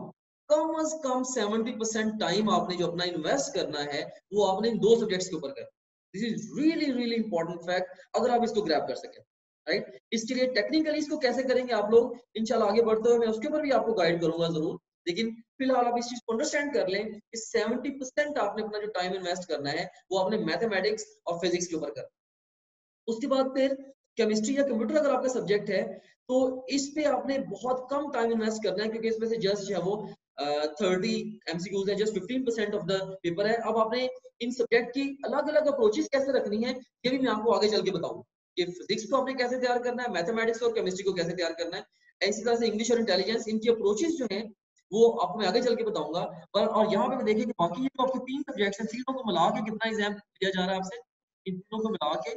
अज कम 70% टाइम आपने जो अपना इन्वेस्ट करना है वो आपने इन 2 सब्जेक्ट्स के ऊपर करना। This is really really important fact, अगर आप इसको ग्रैब कर सकें, राइट। इसके लिए टेक्निकली इसको कैसे करेंगे आप लोग, इंशाल्लाह आगे बढ़ते हुए मैं उसके ऊपर भी आपको गाइड करूंगा जरूर, लेकिन फिलहाल आप इस चीज को अंडरस्टैंड कर लें कि 70% आपने अपना जो टाइम इन्वेस्ट करना है वो आपने मैथमेटिक्स और फिजिक्स के ऊपर करना। उसके बाद फिर केमिस्ट्री या कंप्यूटर अगर आपका सब्जेक्ट है तो इस पे आपने बहुत कम टाइम इन्वेस्ट करना है, क्योंकि इसमें से जस्ट जो है वो 30 एमसीक्यूज है, जस्ट 15% ऑफ द पेपर है। अब आपने इन सब्जेक्ट की अलग अलग अप्रोचेस कैसे रखनी है ये भी मैं आपको आगे चल के बताऊंगा कि फिजिक्स को आपने कैसे तैयार करना है, मैथमेटिक्स और केमिस्ट्री को कैसे तैयार करना है। इसी तरह से इंग्लिश और इंटेलिजेंस, इनकी अप्रोचेस जो है वो आपको मैं आगे चल के बताऊंगा। पर और यहाँ पे देखिए कि बाकी जो आपके 3 सब्जेक्ट्स हैं, तीनों को मिला के कितना एग्जाम दिया जा रहा है आपसे, इन तीनों को मिला के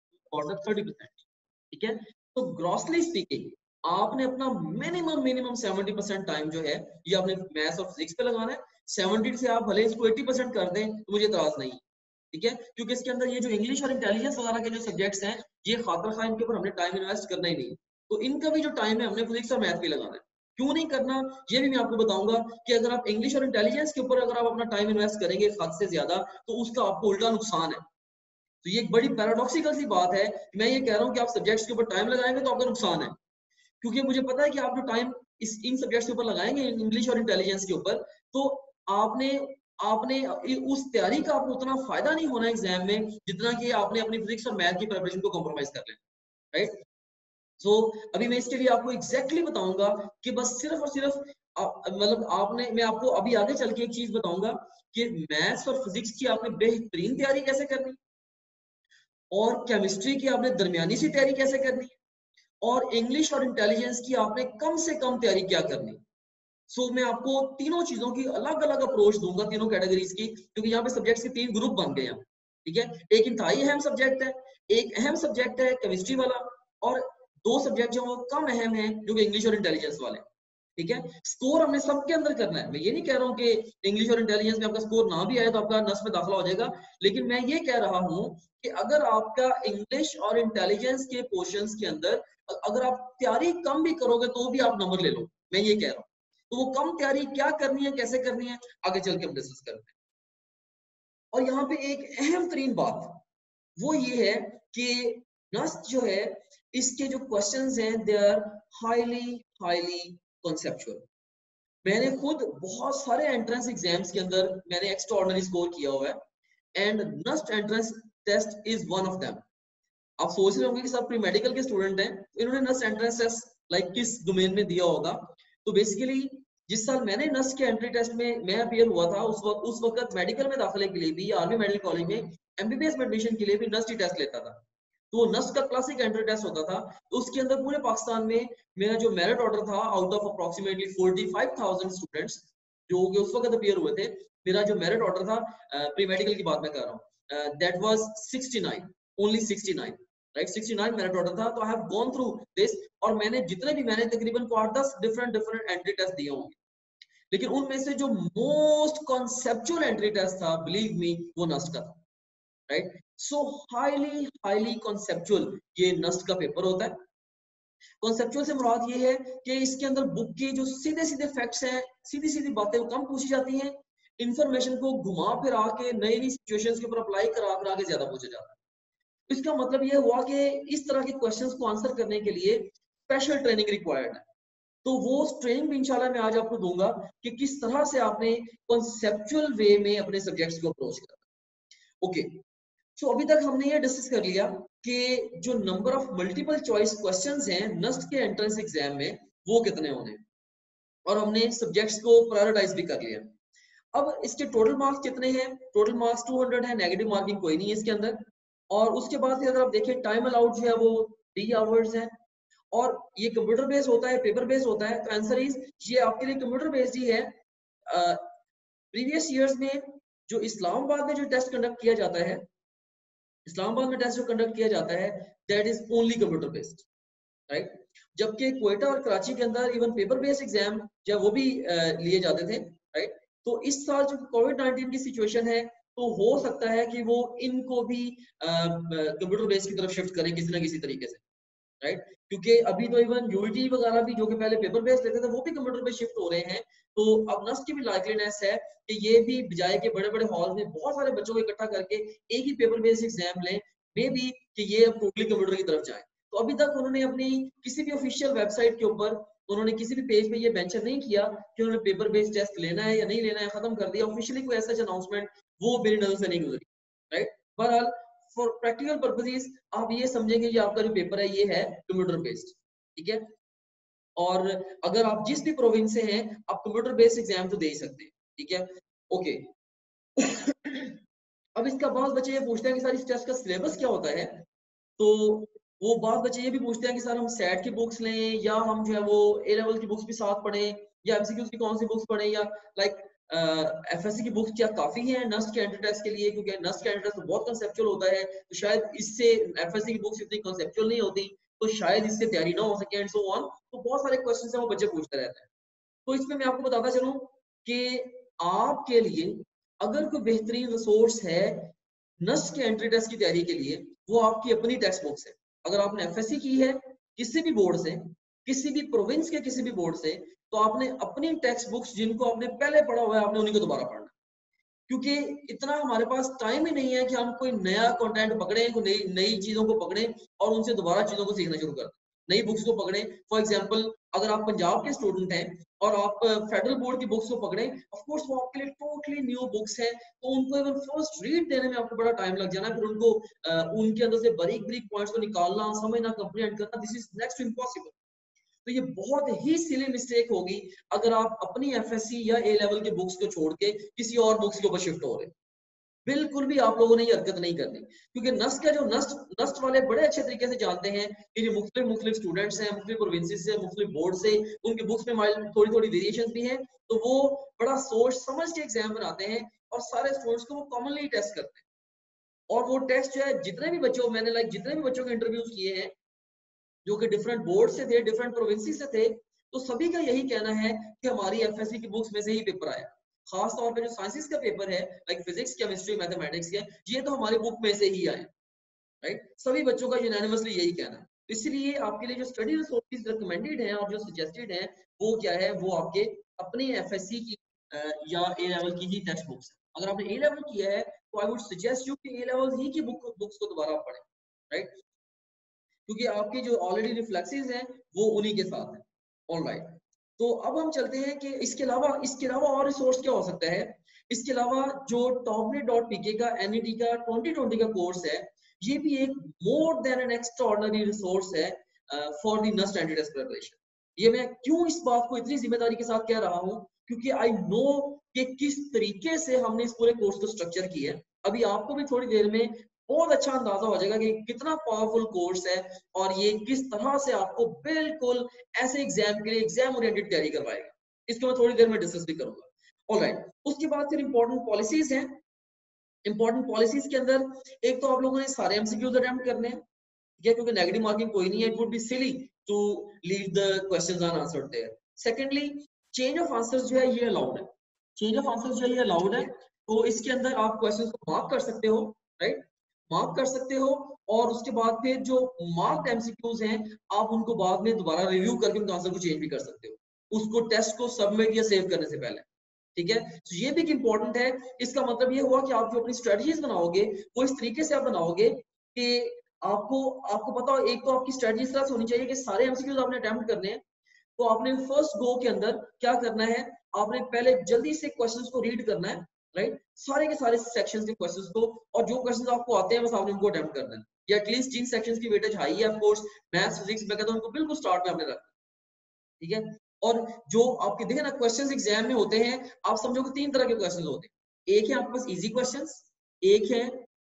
30%, ठीक है। तो ग्रॉसली स्पीकिंग आपने अपना मिनिमम 70% टाइम जो है ये आपने मैथ्स और फिजिक्स पे लगाना है। 70 से आप भले इसको 80% कर दें तो मुझे इतराज नहीं, ठीक है, क्योंकि इसके अंदर ये जो इंग्लिश और इंटेलिजेंस वगैरह के जो सब्जेक्ट्स हैं ये खातर खा इनके ऊपर हमने टाइम इन्वेस्ट करना ही नहीं, तो इनका भी जो टाइम है हमने फिजिक्स और मैथ पे लगाना है। क्यों नहीं करना ये भी मैं आपको बताऊंगा कि अगर आप इंग्लिश और इंटेलिजेंस के ऊपर अगर आप अपना टाइम इन्वेस्ट करेंगे हद से ज्यादा तो उसका आपको उल्टा नुकसान है। तो ये एक बड़ी पैराडॉक्सिकल सी बात है, मैं ये कह रहा हूँ कि आप सब्जेक्ट्स के ऊपर टाइम लगाएंगे तो आपका नुकसान है, क्योंकि मुझे पता है कि आप जो टाइम इन सब्जेक्ट्स के ऊपर लगाएंगे इंग्लिश और इंटेलिजेंस के ऊपर, तो आपने आपने उस तैयारी का आपको उतना फायदा नहीं होना एग्जाम में जितना कि आपने अपनी फिजिक्स और मैथ की प्रिपरेशन को कॉम्प्रोमाइज कर लें, राइट। सो अभी मैं इसके लिए आपको एग्जैक्टली बताऊंगा कि बस सिर्फ और सिर्फ मतलब आपने, मैं आपको अभी आगे चल के एक चीज बताऊंगा कि मैथ्स और फिजिक्स की आपने बेहतरीन तैयारी कैसे करनी और केमिस्ट्री की आपने दरमियानी सी तैयारी कैसे करनी और इंग्लिश और इंटेलिजेंस की आपने कम से कम तैयारी क्या करनी। सो मैं आपको तीनों चीजों की अलग अलग अप्रोच दूंगा, तीनों कैटेगरीज की, क्योंकि यहाँ पे सब्जेक्ट्स के 3 ग्रुप बन गए हैं, ठीक है। एक इंतहाई अहम सब्जेक्ट है, एक अहम सब्जेक्ट है केमिस्ट्री वाला, और 2 सब्जेक्ट जो वो कम अहम है जो कि इंग्लिश और इंटेलिजेंस वाले, ठीक है। स्कोर हमने सबके अंदर करना है, मैं ये नहीं कह रहा हूँ कि इंग्लिश और इंटेलिजेंस में आपका स्कोर ना भी आए तो आपका नस में दाखिला हो जाएगा, लेकिन मैं ये कह रहा हूँ कि अगर आपका इंग्लिश और इंटेलिजेंस के पोर्शंस के अंदर अगर आप तैयारी कम भी करोगे तो भी आप नंबर ले लो, मैं ये कह रहा हूँ। तो वो कम तैयारी क्या करनी है, कैसे करनी है, आगे चल के हम डिस्कस करते हैं। और यहाँ पे एक अहम तरीन बात वो ये है कि नस्ट जो है इसके जो क्वेश्चंस हैं they are highly highly conceptual. मैंने खुद बहुत सारे एंट्रेंस एग्जाम्स के अंदर मैंने एक्स्ट्राऑर्डिनरी स्कोर किया हुआ है and NUST entrance test is one of them. आप सोच रहे होंगे कि सब प्री मेडिकल के स्टूडेंट हैं, इन्होंने नस्ट एंट्रेंस टेस्ट लाइक किस डोमेन में दिया होगा। तो बेसिकली जिस साल मैंने नस्ट के एंट्री टेस्ट में मैं अपीयर हुआ था उस वक्त मेडिकल में दाखिले के लिए भी आर्मी मेडिकल कॉलेज में एमबीबीएस में एडमिशन के लिए भी नस्ट ही टेस्ट लेता था। तो नस्ट का क्लासिक एंट्री टेस्ट होता था, तो उसके अंदर पूरे पाकिस्तान में मेरा जो मेरिट ऑर्डर था आउट ऑफ अप्रोक्सीमेटली 45,000 स्टूडेंट्स जो कि उस वक्त अपीयर हुए थे, मेरा जो मेरिट ऑर्डर था प्री मेडिकल की बात मैं कर रहा हूँ, that was 69, only 69, right. 69 merit order था। तो I have gone through this, और मैंने जितने भी मैंने तकरीबन 8-10 डिफरेंट एंट्री टेस्ट दिए होंगे, लेकिन उनमें से जो मोस्ट कॉन्सेप्चुअल एंट्री टेस्ट था बिलीव मी वो नस्ट का था, right. So highly highly conceptual ये नस्ट का पेपर होता है। कॉन्सेप्चुअल से मुराद ये है कि इसके अंदर बुक के जो सीधे सीधे फैक्ट्स हैं, सीधी सीधी बातें वो कम पूछी जाती हैं, इंफॉर्मेशन को घुमा फिरा के नई नई सिचुएशंस के ऊपर अप्लाई करा के ज्यादा पूछा जाता है। तो इसका मतलब ये हुआ कि इस तरह के क्वेश्चंस को आंसर करने के लिए स्पेशल ट्रेनिंग रिक्वायर्ड है। तो वो ट्रेनिंग भी इंशाल्लाह मैं आज आपको दूंगा कि किस तरह से आपने कॉन्सेप्चुअल वे में अपने सब्जेक्ट्स को अप्रोच करना। ओके, सो अभी तक हमने ये डिस्कस कर लिया कि जो number of multiple choice questions हैं नस्ट के एंट्रेंस एग्जाम में वो कितने होने, और हमने सब्जेक्ट्स को प्रायोरिटाइज भी कर लिया। अब इसके टोटल मार्क्स कितने हैं? टोटल मार्क्स 200 है, नेगेटिव मार्किंग कोई नहीं है इसके अंदर। और उसके बाद फिर अगर आप देखें टाइम अलाउड जो है वो 3 आवर्स है, और ये कंप्यूटर बेस्ड होता है, पेपर बेस्ड होता है। तो आंसर इज ये आपके लिए कंप्यूटर बेस्ड ही है। प्रीवियस ईयर्स में जो इस्लामाबाद में जो टेस्ट कंडक्ट किया जाता है, इस्लामाबाद में टेस्ट जो कंडक्ट किया जाता है that is only computer based, right. जबकि क्वेटा और कराची के अंदर इवन पेपर बेस्ड एग्जाम जो वो भी लिए जाते थे, राइट। तो इस साल जो कोविड-19 की सिचुएशन है तो हो सकता है कि वो इनको भी कंप्यूटर बेस्ड की तरफ शिफ्ट करें किसी ना किसी तरीके से, राइट। क्योंकि अभी तो इवन यूनिटी वगैरह भी जो कि पहले पेपर बेस्ड लेते थे वो भी कंप्यूटर पे शिफ्ट हो रहे हैं। तो अब नस्ट की भी लाइकलीनेस है कि ये भी बजाय के बड़े बड़े हॉल में बहुत सारे बच्चों को इकट्ठा करके एक ही पेपर बेस्ड एग्जाम लें, मे बी कि ये अब टोटली कंप्यूटर की तरफ जाए। तो अभी तक उन्होंने अपनी किसी भी ऑफिशियल वेबसाइट के ऊपर उन्होंने किसी भी पेज पे ये मेंशन नहीं किया कि उन्होंने पेपर बेस्ड टेस्ट लेना है या नहीं लेना है, खत्म कर दिया ऑफिशियली कोई ऐसा अनाउंसमेंट वो मेरी नजर से नहीं गुजरी, राइट। बहरहाल फॉर प्रैक्टिकल पर्पसेस आप ये समझेंगे कि आपका जो पेपर है ये है कंप्यूटर बेस्ड, ठीक है। और अगर आप जिस भी प्रोविंस से हैं आप कंप्यूटर बेस्ड एग्जाम तो दे ही सकते हैं, ठीक है। ओके अब इसका बाद बच्चे ये पूछते हैं कि सर इस टेस्ट का सिलेबस क्या होता है। तो वो बाद बच्चे ये भी पूछते हैं कि सर हम सेट की बुक्स लें या हम जो है वो ए लेवल की बुक्स भी साथ पढ़ें या एमसीक्यूज की कौन सी बुक्स पढ़ें, या लाइक एफएससी की बुक्स क्या काफी हैं नस्ट के एंट्री टेस्ट के लिए, क्योंकि नस्ट का एंट्री टेस्ट तो बहुत कंसेप्चुअल होता है। तो शायद इससे एफएससी की बुक्स इतनी कंसेप्चुअल नहीं होती, तो शायद इससे तैयारी ना हो सके एंड सो ऑन। तो बहुत सारे क्वेश्चन है वो बच्चे पूछते रहते हैं। तो इसमें मैं आपको बताता चलूं कि आपके लिए अगर कोई बेहतरीन रिसोर्स है नस्ट के एंट्री टेस्ट की तैयारी के लिए, वो आपकी अपनी टेक्स्ट बुक्स है। अगर आपने एफएससी की है किसी भी बोर्ड से, किसी भी प्रोविंस के किसी भी बोर्ड से, तो आपने अपनी टेक्स्ट बुक्स जिनको आपने पहले पढ़ा हुआ है आपने उन्हीं को दोबारा पढ़ना, क्योंकि इतना हमारे पास टाइम ही नहीं है कि हम कोई नया कंटेंट पकड़ें, कोई नई नई चीजों को पकड़ें और उनसे दोबारा चीजों को सीखना शुरू कर दें, नई बुक्स को पकड़ें। फॉर एग्जांपल अगर आप पंजाब के स्टूडेंट हैं और आप फेडरल बोर्ड की बुक्स को पकड़ें, ऑफ कोर्स वो आपके लिए टोटली न्यू बुक्स हैं, तो उनको इवन फर्स्ट रीड देने में आपको बड़ा टाइम लग जाना, फिर उनको उनके अंदर से बारीक बारीक पॉइंट्स को निकालना, समझना, कंप्रीहेंड करना, this is next to impossible. तो ये बहुत ही सिली मिस्टेक होगी अगर आप अपनी एफएससी या ए लेवल की बुक्स को छोड़ के किसी और बुक्स के ऊपर शिफ्ट हो रहे हैं। बिल्कुल भी आप लोगों ने ये हरकत नहीं करनी, क्योंकि नस्ट का जो नस्ट वाले बड़े अच्छे तरीके से जानते हैं कि जो मुख्तलिफ स्टूडेंट्स हैं मुख्तलिफ प्रोविंसेस से, मुख्तलिफ बोर्ड से, उनके बुक्स में थोड़ी थोड़ी वेरिएशन भी हैं, तो वो बड़ा सोच समझ के एग्जाम बनाते हैं और सारे स्टूडेंट्स को वो कॉमनली टेस्ट करते हैं। और वो टेस्ट जो है जितने भी बच्चों मैंने जितने भी बच्चों के इंटरव्यूज किए हैं जो कि डिफरेंट बोर्ड से थे, डिफरेंट प्रोविंसेस से थे, तो सभी का यही कहना है कि हमारी एफएससी की बुक्स में से ही पेपर आया। खास तौर पे जो साइंसेस का पेपर है लाइक फिजिक्स, केमिस्ट्री, मैथमेटिक्स के, ये तो हमारी बुक में से ही आए, राइट। सभी बच्चों का यूनानिमसली यही कहना है। इसलिए आपके लिए जो स्टडी रिसोर्सेज रिकमेंडेड हैं और जो सजेस्टेड हैं वो क्या है, वो आपके अपनी एफएससी की या ए लेवल की ही टेक्स्ट बुक्स है। अगर आपने ए लेवल किया है तो आई वुड सजेस्ट यू कि ए लेवल ही की बुक्स को दोबारा पढ़ें, राइट, क्योंकि आपके जो ऑलरेडी रिफ्लेक्सेस हैं वो उन्हीं के साथ हैं। ऑलराइट, तो अब हम चलते हैं कि इसके अलावा और रिसोर्स क्या हो सकता है। इसके अलावा जो topnet.pk का NET का 2020 का कोर्स है, ये भी एक more than an extraordinary resource है for the NUST entry test preparation. ये मैं क्यों इस बात को इतनी जिम्मेदारी के साथ कह रहा हूँ, क्योंकि आई नो कि किस तरीके से हमने इस पूरे कोर्स को स्ट्रक्चर किया है। अभी आपको भी थोड़ी देर में बहुत अच्छा अंदाजा हो जाएगा कि कितना पावरफुल कोर्स है और ये किस तरह से आपको बिल्कुल ऐसे एग्जाम के लिए एग्जाम ओरिएंटेड तैयारी करवाएगा। इसको मैं थोड़ी देर में डिस्कस भी करूंगा। ऑलराइट, उसके बाद फिर इंपॉर्टेंट पॉलिसीज हैं। इंपॉर्टेंट पॉलिसीज के अंदर एक तो आप लोगों ने सारे एमसीक्यूज अटेम्प्ट करने हैं, ठीक है, क्योंकि नेगेटिव मार्किंग कोई नहीं है। It would be silly to leave the questions unanswered there. Secondly, change of answers जो है ये अलाउड है। चेंज ऑफ आंसर्स जो है ये अलाउड है, तो इसके अंदर आप क्वेश्चंस को मार्क कर सकते हो, राइट, मार्क कर सकते हो। और उसके बाद फिर जो मार्क्ड एमसीक्यूज हैं आप उनको बाद में दोबारा रिव्यू करके उनका आंसर को चेंज भी कर सकते हो उसको टेस्ट को सबमिट या सेव करने से पहले, ठीक है। तो ये भी इंपॉर्टेंट है। इसका मतलब ये हुआ कि आप जो अपनी स्ट्रेटजीज बनाओगे वो इस तरीके से आप बनाओगे कि आपको पता हो, एक तो आपकी स्ट्रेटजी इस तरह से होनी चाहिए कि सारे एमसीक्यूज आपने अटेम्प्ट करने हैं। तो आपने फर्स्ट गो के अंदर क्या करना है, आपने पहले जल्दी से क्वेश्चंस को रीड करना है, राइट, सारे के सारे सेक्शंस के क्वेश्चंस को, और जो क्वेश्चंस आपको आते हैं बस आपने उनको अटेम्प्ट करना है, या एटलीस्ट जिन सेक्शंस की वेटेज हाई है, ऑफ कोर्स मैथ्स फिजिक्स में कहता हूं उनको बिल्कुल स्टार्ट में आपने रखना, ठीक है। और जो आपके देखे ना क्वेश्चंस एग्जाम में होते हैं, आप समझो कि 3 तरह के क्वेश्चंस होते हैं। एक है आपके पास इजी क्वेश्चंस, एक है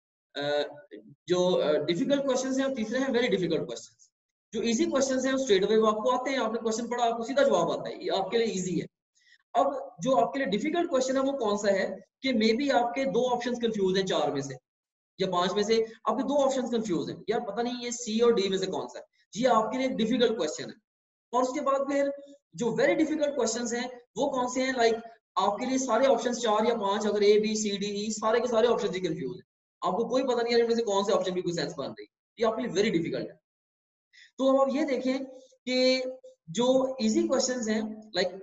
जो डिफिकल्ट क्वेश्चंस हैं, और तीसरे हैं वेरी डिफिकल्ट क्वेश्चंस। जो इजी क्वेश्चंस हैं वो स्ट्रेट अवे आपको आते हैं, आपने क्वेश्चन पढ़ा आपको सीधा जवाब आता है, ये आपके लिए इजी है। अब जो आपके लिए डिफिकल्ट क्वेश्चन है वो कौन सा है, कि मे बी आपके 2 ऑप्शंस कंफ्यूज हैं 4 में से या 5 में से, आपके 2 ऑप्शंस कंफ्यूज हैं, यार पता नहीं ये सी और डी में से कौन सा है, जी आपके लिए डिफिकल्ट क्वेश्चन है। और उसके बाद फिर जो वेरी डिफिकल्ट क्वेश्चंस हैं वो कौन से हैं, लाइक आपके लिए सारे ऑप्शंस 4 या 5, अगर A B C D E सारे के सारे ऑप्शंस ही कंफ्यूज है, आपको कोई पता नहीं है इनमें से कौन से ऑप्शन की कोई सेंस बन रही है, ये आपके लिए वेरी डिफिकल्ट है। तो अब आप ये देखें कि जो इजी क्वेश्चंस हैं, लाइक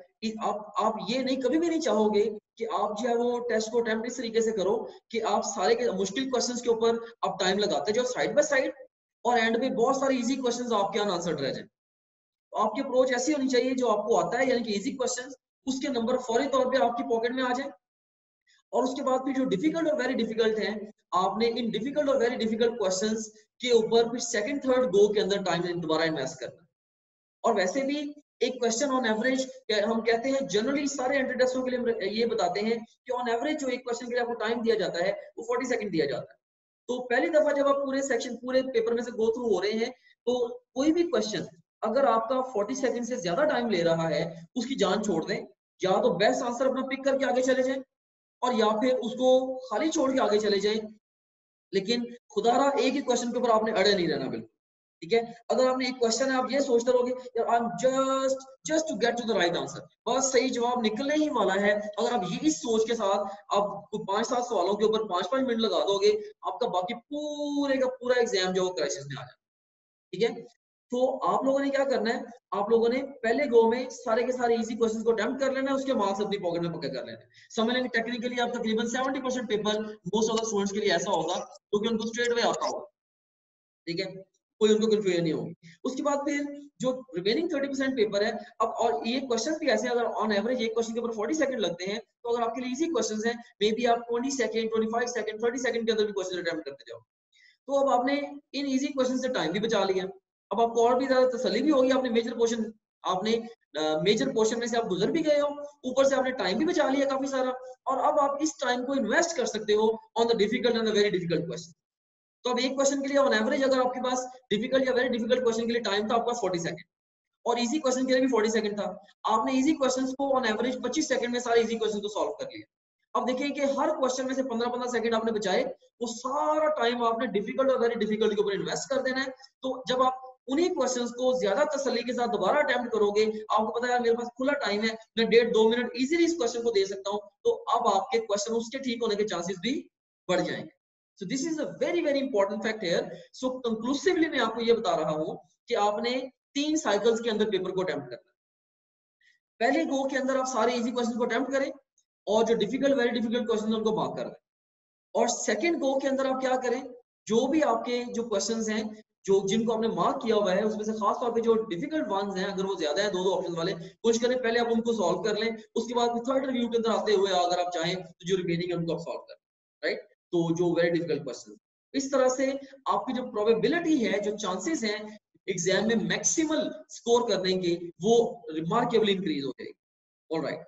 आप ये नहीं कभी भी नहीं चाहोगे कि आप जो है वो टेस्ट को अटेम्प्ट इस तरीके से करो कि आप सारे के मुश्किल क्वेश्चंस के ऊपर आप टाइम लगाते जाओ साइड बाय साइड, और एंड में बहुत सारे इजी क्वेश्चंस आपके अनआंसर्ड रह जाए। तो आपकी अप्रोच ऐसी होनी चाहिए, जो आपको आता है यानी कि इजी क्वेश्चंस, उसके नंबर फौरी तौर पे आपकी पॉकेट में आ जाए, और उसके बाद फिर जो डिफिकल्ट और वेरी डिफिकल्ट है, आपने इन डिफिकल्ट और वेरी डिफिकल्ट क्वेश्चंस के ऊपर फिर सेकंड थर्ड गो के अंदर टाइम दोबारा इन्वेस्ट करना। और वैसे भी एक क्वेश्चन ऑन एवरेज हम कहते हैं, जनरली सारे एंट्री टेस्टों के लिए ये बताते हैं कि ऑन एवरेज जो एक क्वेश्चन के लिए आपको टाइम दिया जाता है वो 40 सेकंड दिया जाता है। तो पहली दफा जब आप पूरे सेक्शन पूरे पेपर में से गो थ्रू हो रहे हैं, तो कोई भी क्वेश्चन अगर आपका 40 सेकंड से ज्यादा टाइम ले रहा है, उसकी जान छोड़ दें, या तो बेस्ट आंसर अपना पिक करके आगे चले जाएं, और या फिर उसको खाली छोड़ के आगे चले जाएं। लेकिन खुदारा एक ही क्वेश्चन के ऊपर आपने अड़े नहीं रहना बिल्कुल, ठीक है। अगर आपने एक क्वेश्चन है, आप ये सोचते रहोगे यार I am just to get to the right answer, बस सही जवाब निकलने ही वाला है, अगर आप ये इस सोच के साथ आप 5-7 सवालों के ऊपर 5-5 मिनट लगा दोगे, आपका बाकी पूरे का पूरा एग्जाम जो क्राइसिस में आ जाए, ठीक है। तो आप लोगों ने क्या करना है, आप लोगों ने पहले गो में सारे के सारे इजी क्वेश्चंस को अटेम्प्ट कर लेना है, उसके मार्क्स अपनी पॉकेट में पक्का कर लेना है। समझ लेंगे टेक्निकली आप तकरीबन 70% paper most of the students के लिए ऐसा होगा क्योंकि उनको स्ट्रेट अवे आता होगा, ठीक है, कोई उनको कंफ्यूजन नहीं होगी। उसके बाद फिर जो रिमेनिंग 30% पेपर है, अब और ये क्वेश्चन भी ऐसे, अगर ऑन एवरेज एक क्वेश्चन के ऊपर 40 सेकंड लगते हैं, तो अगर आपके लिए इजी क्वेश्चंस हैं, मे बी आप 20 सेकंड 25 सेकंड 30 सेकंड के अंदर भी क्वेश्चन अटेम्प्ट करते जाओ। तो अब आपने इन इजी क्वेश्चन से टाइम भी बचा लिया, अब आपको और भी ज्यादा तसल्ली भी होगी, आपने मेजर पोर्शन में से आप गुजर भी गए हो, ऊपर से आपने टाइम भी बचा लिया काफी सारा, और अब आप इस टाइम को इन्वेस्ट कर सकते हो on the difficult and the very difficult question. तो अब एक क्वेश्चन के लिए ऑन एवरेज अगर आपके पास डिफिकल्ट या वेरी डिफिकल्ट क्वेश्चन के लिए टाइम था आपके पास 40 सेकंड, और इजी क्वेश्चन के लिए भी 40 सेकंड था, आपने इजी क्वेश्चंस को ऑन एवरेज 25 सेकंड में सारे इजी क्वेश्चन को सॉल्व कर लिया। अब देखिए कि हर क्वेश्चन में से 15-15 सेकंड आपने बचाए, वो सारा टाइम आपने डिफिकल्ट और वेरी डिफिकल्ट के ऊपर इन्वेस्ट कर देना है। तो जब आप उन्हीं क्वेश्चंस को ज्यादा तसल्ली के साथ दोबारा अटेम्प्ट करोगे, आपको पता है मेरे पास खुला टाइम है, मैं 1.5-2 मिनट इजीली इस क्वेश्चन को दे सकता हूं, तो अब आपके क्वेश्चन उसके ठीक होने के चांसेस भी बढ़ जाएंगे। So this is a very very important fact here. So conclusively मैं आपको ये बता रहा हूं कि आपने 3 साइकिल्स के अंदर पेपर को अटेम्प्ट करना है। पहले गो के अंदर आप सारे इजी क्वेश्चन को अटेम्प्ट करें, और जो डिफिकल्ट वेरी डिफिकल्ट क्वेश्चन है उनको मार्क कर दें, और सेकंड गो के अंदर आप क्या करें, जो भी आपके जो क्वेश्चंस हैं जो जिनको आपने मार्क किया हुआ है, उसमें से खास तौर पे जो डिफिकल्ट वंस हैं, अगर वो ज्यादा है 2-2 ऑप्शन वाले, कोशिश करें पहले आप उनको सॉल्व कर लें, उसके बाद थर्ड रिव्यू के अंदर आते हुए अगर आप चाहें तो जो रिमेनिंग है उनको आप सॉल्व करें, राइट। तो जो वेरी डिफिकल्ट क्वेश्चन, इस तरह से आपकी जो प्रोबेबिलिटी है, जो चांसेस हैं एग्जाम में मैक्सिमल स्कोर करने की, वो रिमार्केबली इंक्रीज हो जाएगी। ऑलराइट,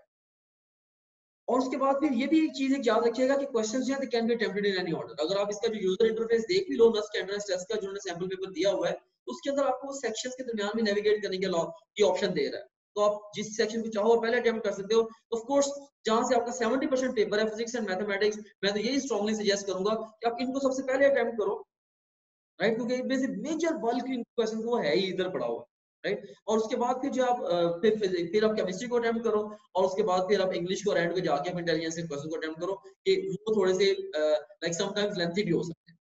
और उसके बाद फिर ये भी एक चीज याद रखिएगा कि क्वेश्चंस जो है they can be attempted in any order. अगर आप इसका जो यूजर इंटरफेस देख भी लो नस्ट एंट्रेंस टेस्ट का, जो उन्होंने सैंपल पेपर दिया हुआ है, उसके अंदर आपको सेक्शंस के दरमियान भी नेविगेट करने के ऑप्शन दे रहा है, तो आप जिस सेक्शन को चाहो पहले अटेम्प्ट कर सकते हो। तो ऑफ कोर्स जहां से आपका 70% पेपर है फिजिक्स एंड मैथमेटिक्स, मैं तो यही स्ट्रांगली सजेस्ट करूंगा कि आप इनको सबसे पहले अटेम्प्ट करो, राइट, क्योंकि इनमें से मेजर बल्क क्वेश्चन वो है ही इधर पड़ा हुआ, राइट। और उसके बाद फिर जो आप फिर आप केमिस्ट्री को अटेम्प्ट करो, और उसके बाद फिर आप इंग्लिश को एंड पे जाके आप इंटेलिजेंस के क्वेश्चन को अटेम्प्ट करो, कि वो थोड़े से लाइक समटाइम्स लेंथी भी हो सकते हैं,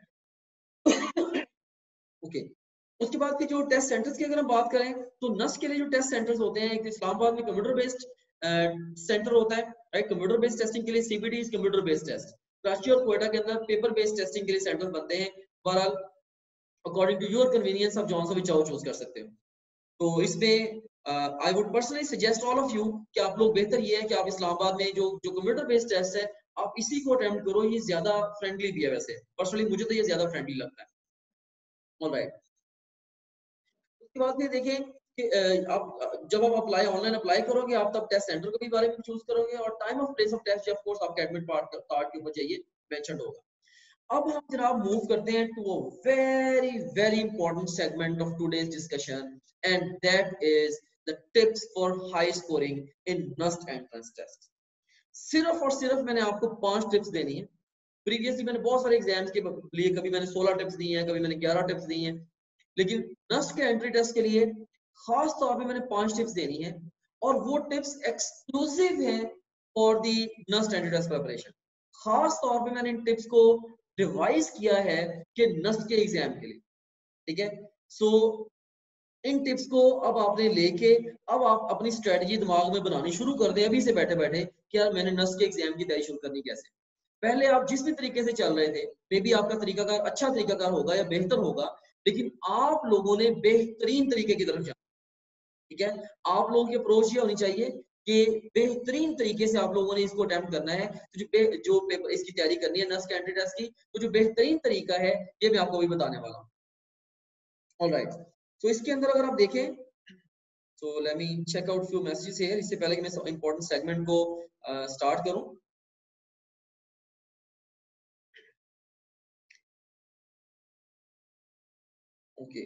राइट। ओके, उसके बाद फिर जो टेस्ट सेंटर्स की अगर हम बात करें, तो नस्ट के लिए जो टेस्ट सेंटर्स होते हैं, एक तो इस्लामाबाद में कंप्यूटर बेस्ड सेंटर होता है, राइट, कंप्यूटर बेस्ड टेस्टिंग के लिए CBT computer based test. Karachi और क्वेटा के अंदर पेपर बेस्ड टेस्टिंग के लिए सेंटर बनते हैं। बहरहाल अकॉर्डिंग टू योर कन्वीनियंस आप जौन सा भी चाहो चूज कर सकते हो। तो इसमें I would personally suggest all of you कि आप लोग बेहतर ये है कि आप इस्लामाबाद में जो जो कंप्यूटर बेस्ड टेस्ट है आप इसी को अटेम्प्ट करो, ये ज्यादा फ्रेंडली भी है, वैसे पर्सनली मुझे तो ये ज्यादा फ्रेंडली लगता है। ऑलराइट, उसके बाद फिर देखें कि आप जब आप अप्लाई ऑनलाइन अप्लाई करोगे, आप तब टेस्ट सेंटर के बारे में चूज करोगे, और time of place of test of course आपके एडमिट कार्ड के ऊपर चाहिए मेंशन होगा। अब हम जनाब मूव करते हैं to a very very important segment of today's discussion, and that is the tips for high scoring in NUST entrance test. सिर्फ और सिर्फ मैंने आपको 5 टिप्स देनी है। प्रीवियसली मैंने बहुत सारे एग्जाम्स के लिए कभी मैंने 16 टिप्स दी हैं, कभी मैंने 11 टिप्स दी हैं, लेकिन NUST के एंट्री टेस्ट के लिए खास तौर पे मैंने 5 टिप्स देनी है, और वो टिप्स एक्सक्लूसिव हैं for the NUST entry test preparation. खास तौर पे मैंने इन टिप्स को रिवाइज किया है कि NUST के एग्जाम के लिए, ठीक है। सो इन टिप्स को अब आपने लेके अब आप अपनी स्ट्रेटजी दिमाग में बनानी शुरू कर दें अभी से बैठे बैठे कि यार मैंने NUST के एग्जाम की तैयारी शुरू करनी कैसे। पहले आप जिस भी तरीके से चल रहे थे, मे बी आपका तरीकाकार अच्छा तरीकाकार होगा या बेहतर होगा, लेकिन आप लोगों ने बेहतरीन तरीके की तरफ जाना, ठीक है। आप लोगों की अप्रोच ये होनी चाहिए कि बेहतरीन तरीके से आप लोगों ने इसको अटेम्प्ट करना है। तो जो पेपर इसकी तैयारी करनी है NUST कैंडिडेट टेस्ट की, तो जो बेहतरीन तरीका है ये मैं आपको अभी बताने वाला हूँ। ऑलराइट, तो इसके अंदर अगर आप देखें, so let me check out few messages here, इससे पहले कि मैं इंपॉर्टेंट सेगमेंट को स्टार्ट करूं। ओके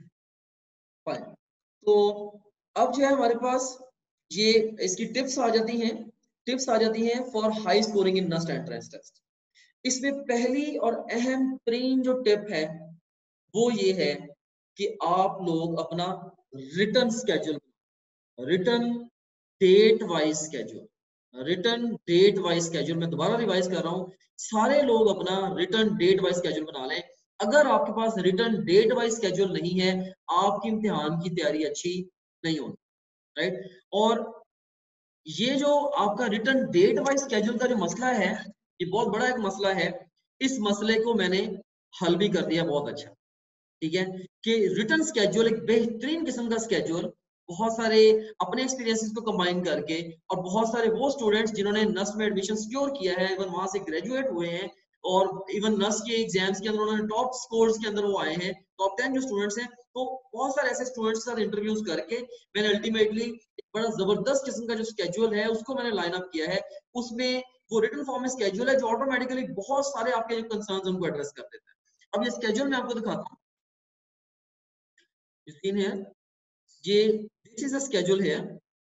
फाइन, तो अब जो है हमारे पास ये इसकी टिप्स आ जाती हैं, टिप्स आ जाती हैं for high scoring in NUST entrance test. इसमें पहली और अहम तरीन जो टिप है वो ये है कि आप लोग अपना return schedule, return date wise schedule, return date wise schedule, मैं दोबारा रिवाइज कर रहा हूँ, सारे लोग अपना रिटर्न डेट वाइज स्केड्यूल बना लें। अगर आपके पास रिटर्न डेट वाइज स्केड्यूल नहीं है, आपकी इम्तिहान की तैयारी अच्छी नहीं होगी, राइट। और ये जो आपका रिटर्न डेट वाइज स्केड्यूल का जो मसला है, ये बहुत बड़ा एक मसला है। इस मसले को मैंने हल भी कर दिया बहुत अच्छा, ठीक है, कि रिटर्न स्केड्यूल एक बेहतरीन किस्म का स्केड्यूल, बहुत सारे अपने एक्सपीरियंसेस को कंबाइन करके, और बहुत सारे वो स्टूडेंट्स जिन्होंने NUST में एडमिशन सिक्योर किया है, इवन वहां से ग्रेजुएट हुए हैं, और इवन NUST के एग्जाम्स के अंदर उन्होंने टॉप स्कोर्स के अंदर वो आए हैं, टॉप 10 जो स्टूडेंट्स हैं, तो बहुत सारे ऐसे स्टूडेंट्स के साथ इंटरव्यूज करके मैंने अल्टीमेटली एक बड़ा जबरदस्त किस्म का जो स्केड्यूल है उसको मैंने लाइन अप किया है। उसमें वो रिटर्न फॉर्म में स्केड्यूल है जो ऑटोमेटिकली बहुत सारे आपके जो कंसर्न्स उनको एड्रेस कर देता है। अब ये स्केड्यूल मैं आपको दिखाता हूँ, स्क्रीन है ये, दिस इज अ स्केड्यूल है।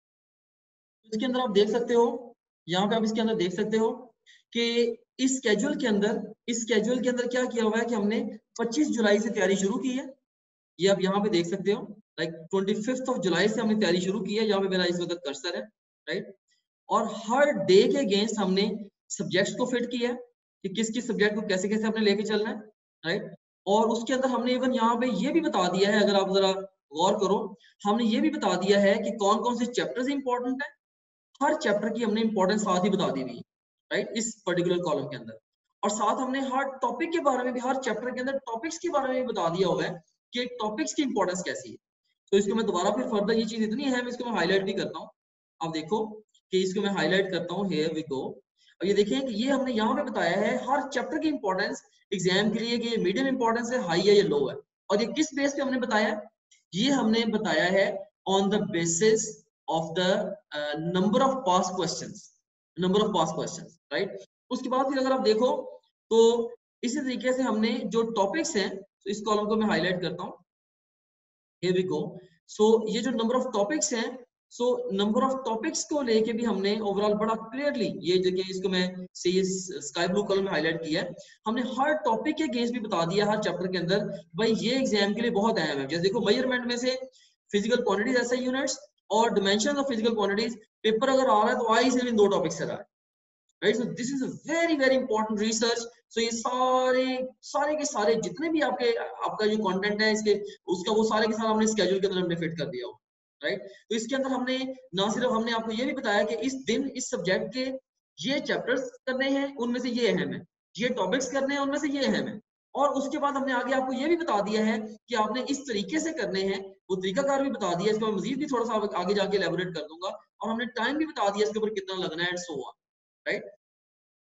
इसके अंदर आप देख सकते हो, यहाँ पे आप इसके अंदर देख सकते हो कि इस स्केड्यूल के अंदर, इस स्केड्यूल के अंदर क्या किया हुआ है कि हमने 25 जुलाई से तैयारी शुरू की है। ये आप यहाँ पे देख सकते हो, लाइक 25 जुलाई से हमने तैयारी शुरू की है, यहाँ पे मेरा इस वक्त कर्सर है, राइट। और हर डे के अगेंस्ट हमने सब्जेक्ट्स को फिट किया है कि किस किस सब्जेक्ट को कैसे कैसे हमने लेके चलना है, राइट। और उसके अंदर हमने इवन यहाँ पे ये भी बता दिया है, अगर आप जरा गौर करो, हमने ये भी बता दिया है कि कौन कौन से चैप्टर्स इंपॉर्टेंट है। हर चैप्टर की हमने इंपॉर्टेंस साथ ही बता दी हुई है, राइट, इस पर्टिकुलर कॉलम के अंदर। और साथ हमने हर टॉपिक के बारे में भी, हर चैप्टर के अंदर टॉपिक्स के बारे में भी बता दिया हुआ है कि टॉपिक्स की इंपॉर्टेंस कैसी है। तो इसको मैं दोबारा फिर फर्दर, ये चीज इतनी है, मैं इसको मैं हाईलाइट भी करता हूँ। आप देखो कि इसको मैं हाईलाइट करता हूँ, हियर वी गो। अब ये देखें कि ये हमने यहाँ पे बताया है हर चैप्टर की इंपॉर्टेंस एग्जाम के लिए कि मीडियम इंपॉर्टेंस है, हाई है या लो है। और ये किस बेस पे हमने बताया, ये हमने बताया है on the basis of the number of past questions, number of past questions, right। उसके बाद फिर अगर आप देखो तो इसी तरीके से हमने जो टॉपिक्स हैं, तो इस कॉलम को मैं हाईलाइट करता हूँ, here we go। सो ये जो नंबर ऑफ टॉपिक्स हैं, सो नंबर ऑफ टॉपिक्स को लेके भी हमने ओवरऑल बड़ा क्लियरली, ये जगह इसको मैं स्काई ब्लू कलर में हाईलाइट किया है, हमने हर टॉपिक के अगेंस्ट भी बता दिया हर चैप्टर के अंदर, भाई ये एग्जाम के लिए बहुत अहम है। जैसे देखो मेजरमेंट में से फिजिकल क्वांटिटीज ऐसे यूनिट्स और dimension of physical quantities, paper अगर आ रहा है तो आई सिर्फ इन 2 टॉपिक से रहा है, right. So this is a very very important research. सो ये सारे सारे के सारे जितने भी आपका जो कंटेंट है इसके, उसका वो सारे के सारे हमने स्केड्यूल के अंदर हमने फिट कर दिया हो, राइट। तो इसके अंदर हमने ना सिर्फ हमने आपको ये भी बताया कि इस दिन इस सब्जेक्ट के ये चैप्टर्स करने हैं, उनमें से ये अहम है, ये टॉपिक्स करने हैं, उनमें से ये अहम है। और उसके बाद हमने आगे आपको ये भी बता दिया है कि आपने इस तरीके से करने हैं, वो तरीकाकार भी बता दिया, इसको मैं मजीद भी थोड़ा सा आगे जाके एलैबोरेट कर दूंगा। और हमने टाइम भी बता दिया इसके ऊपर कितना लगना है, and so on, right.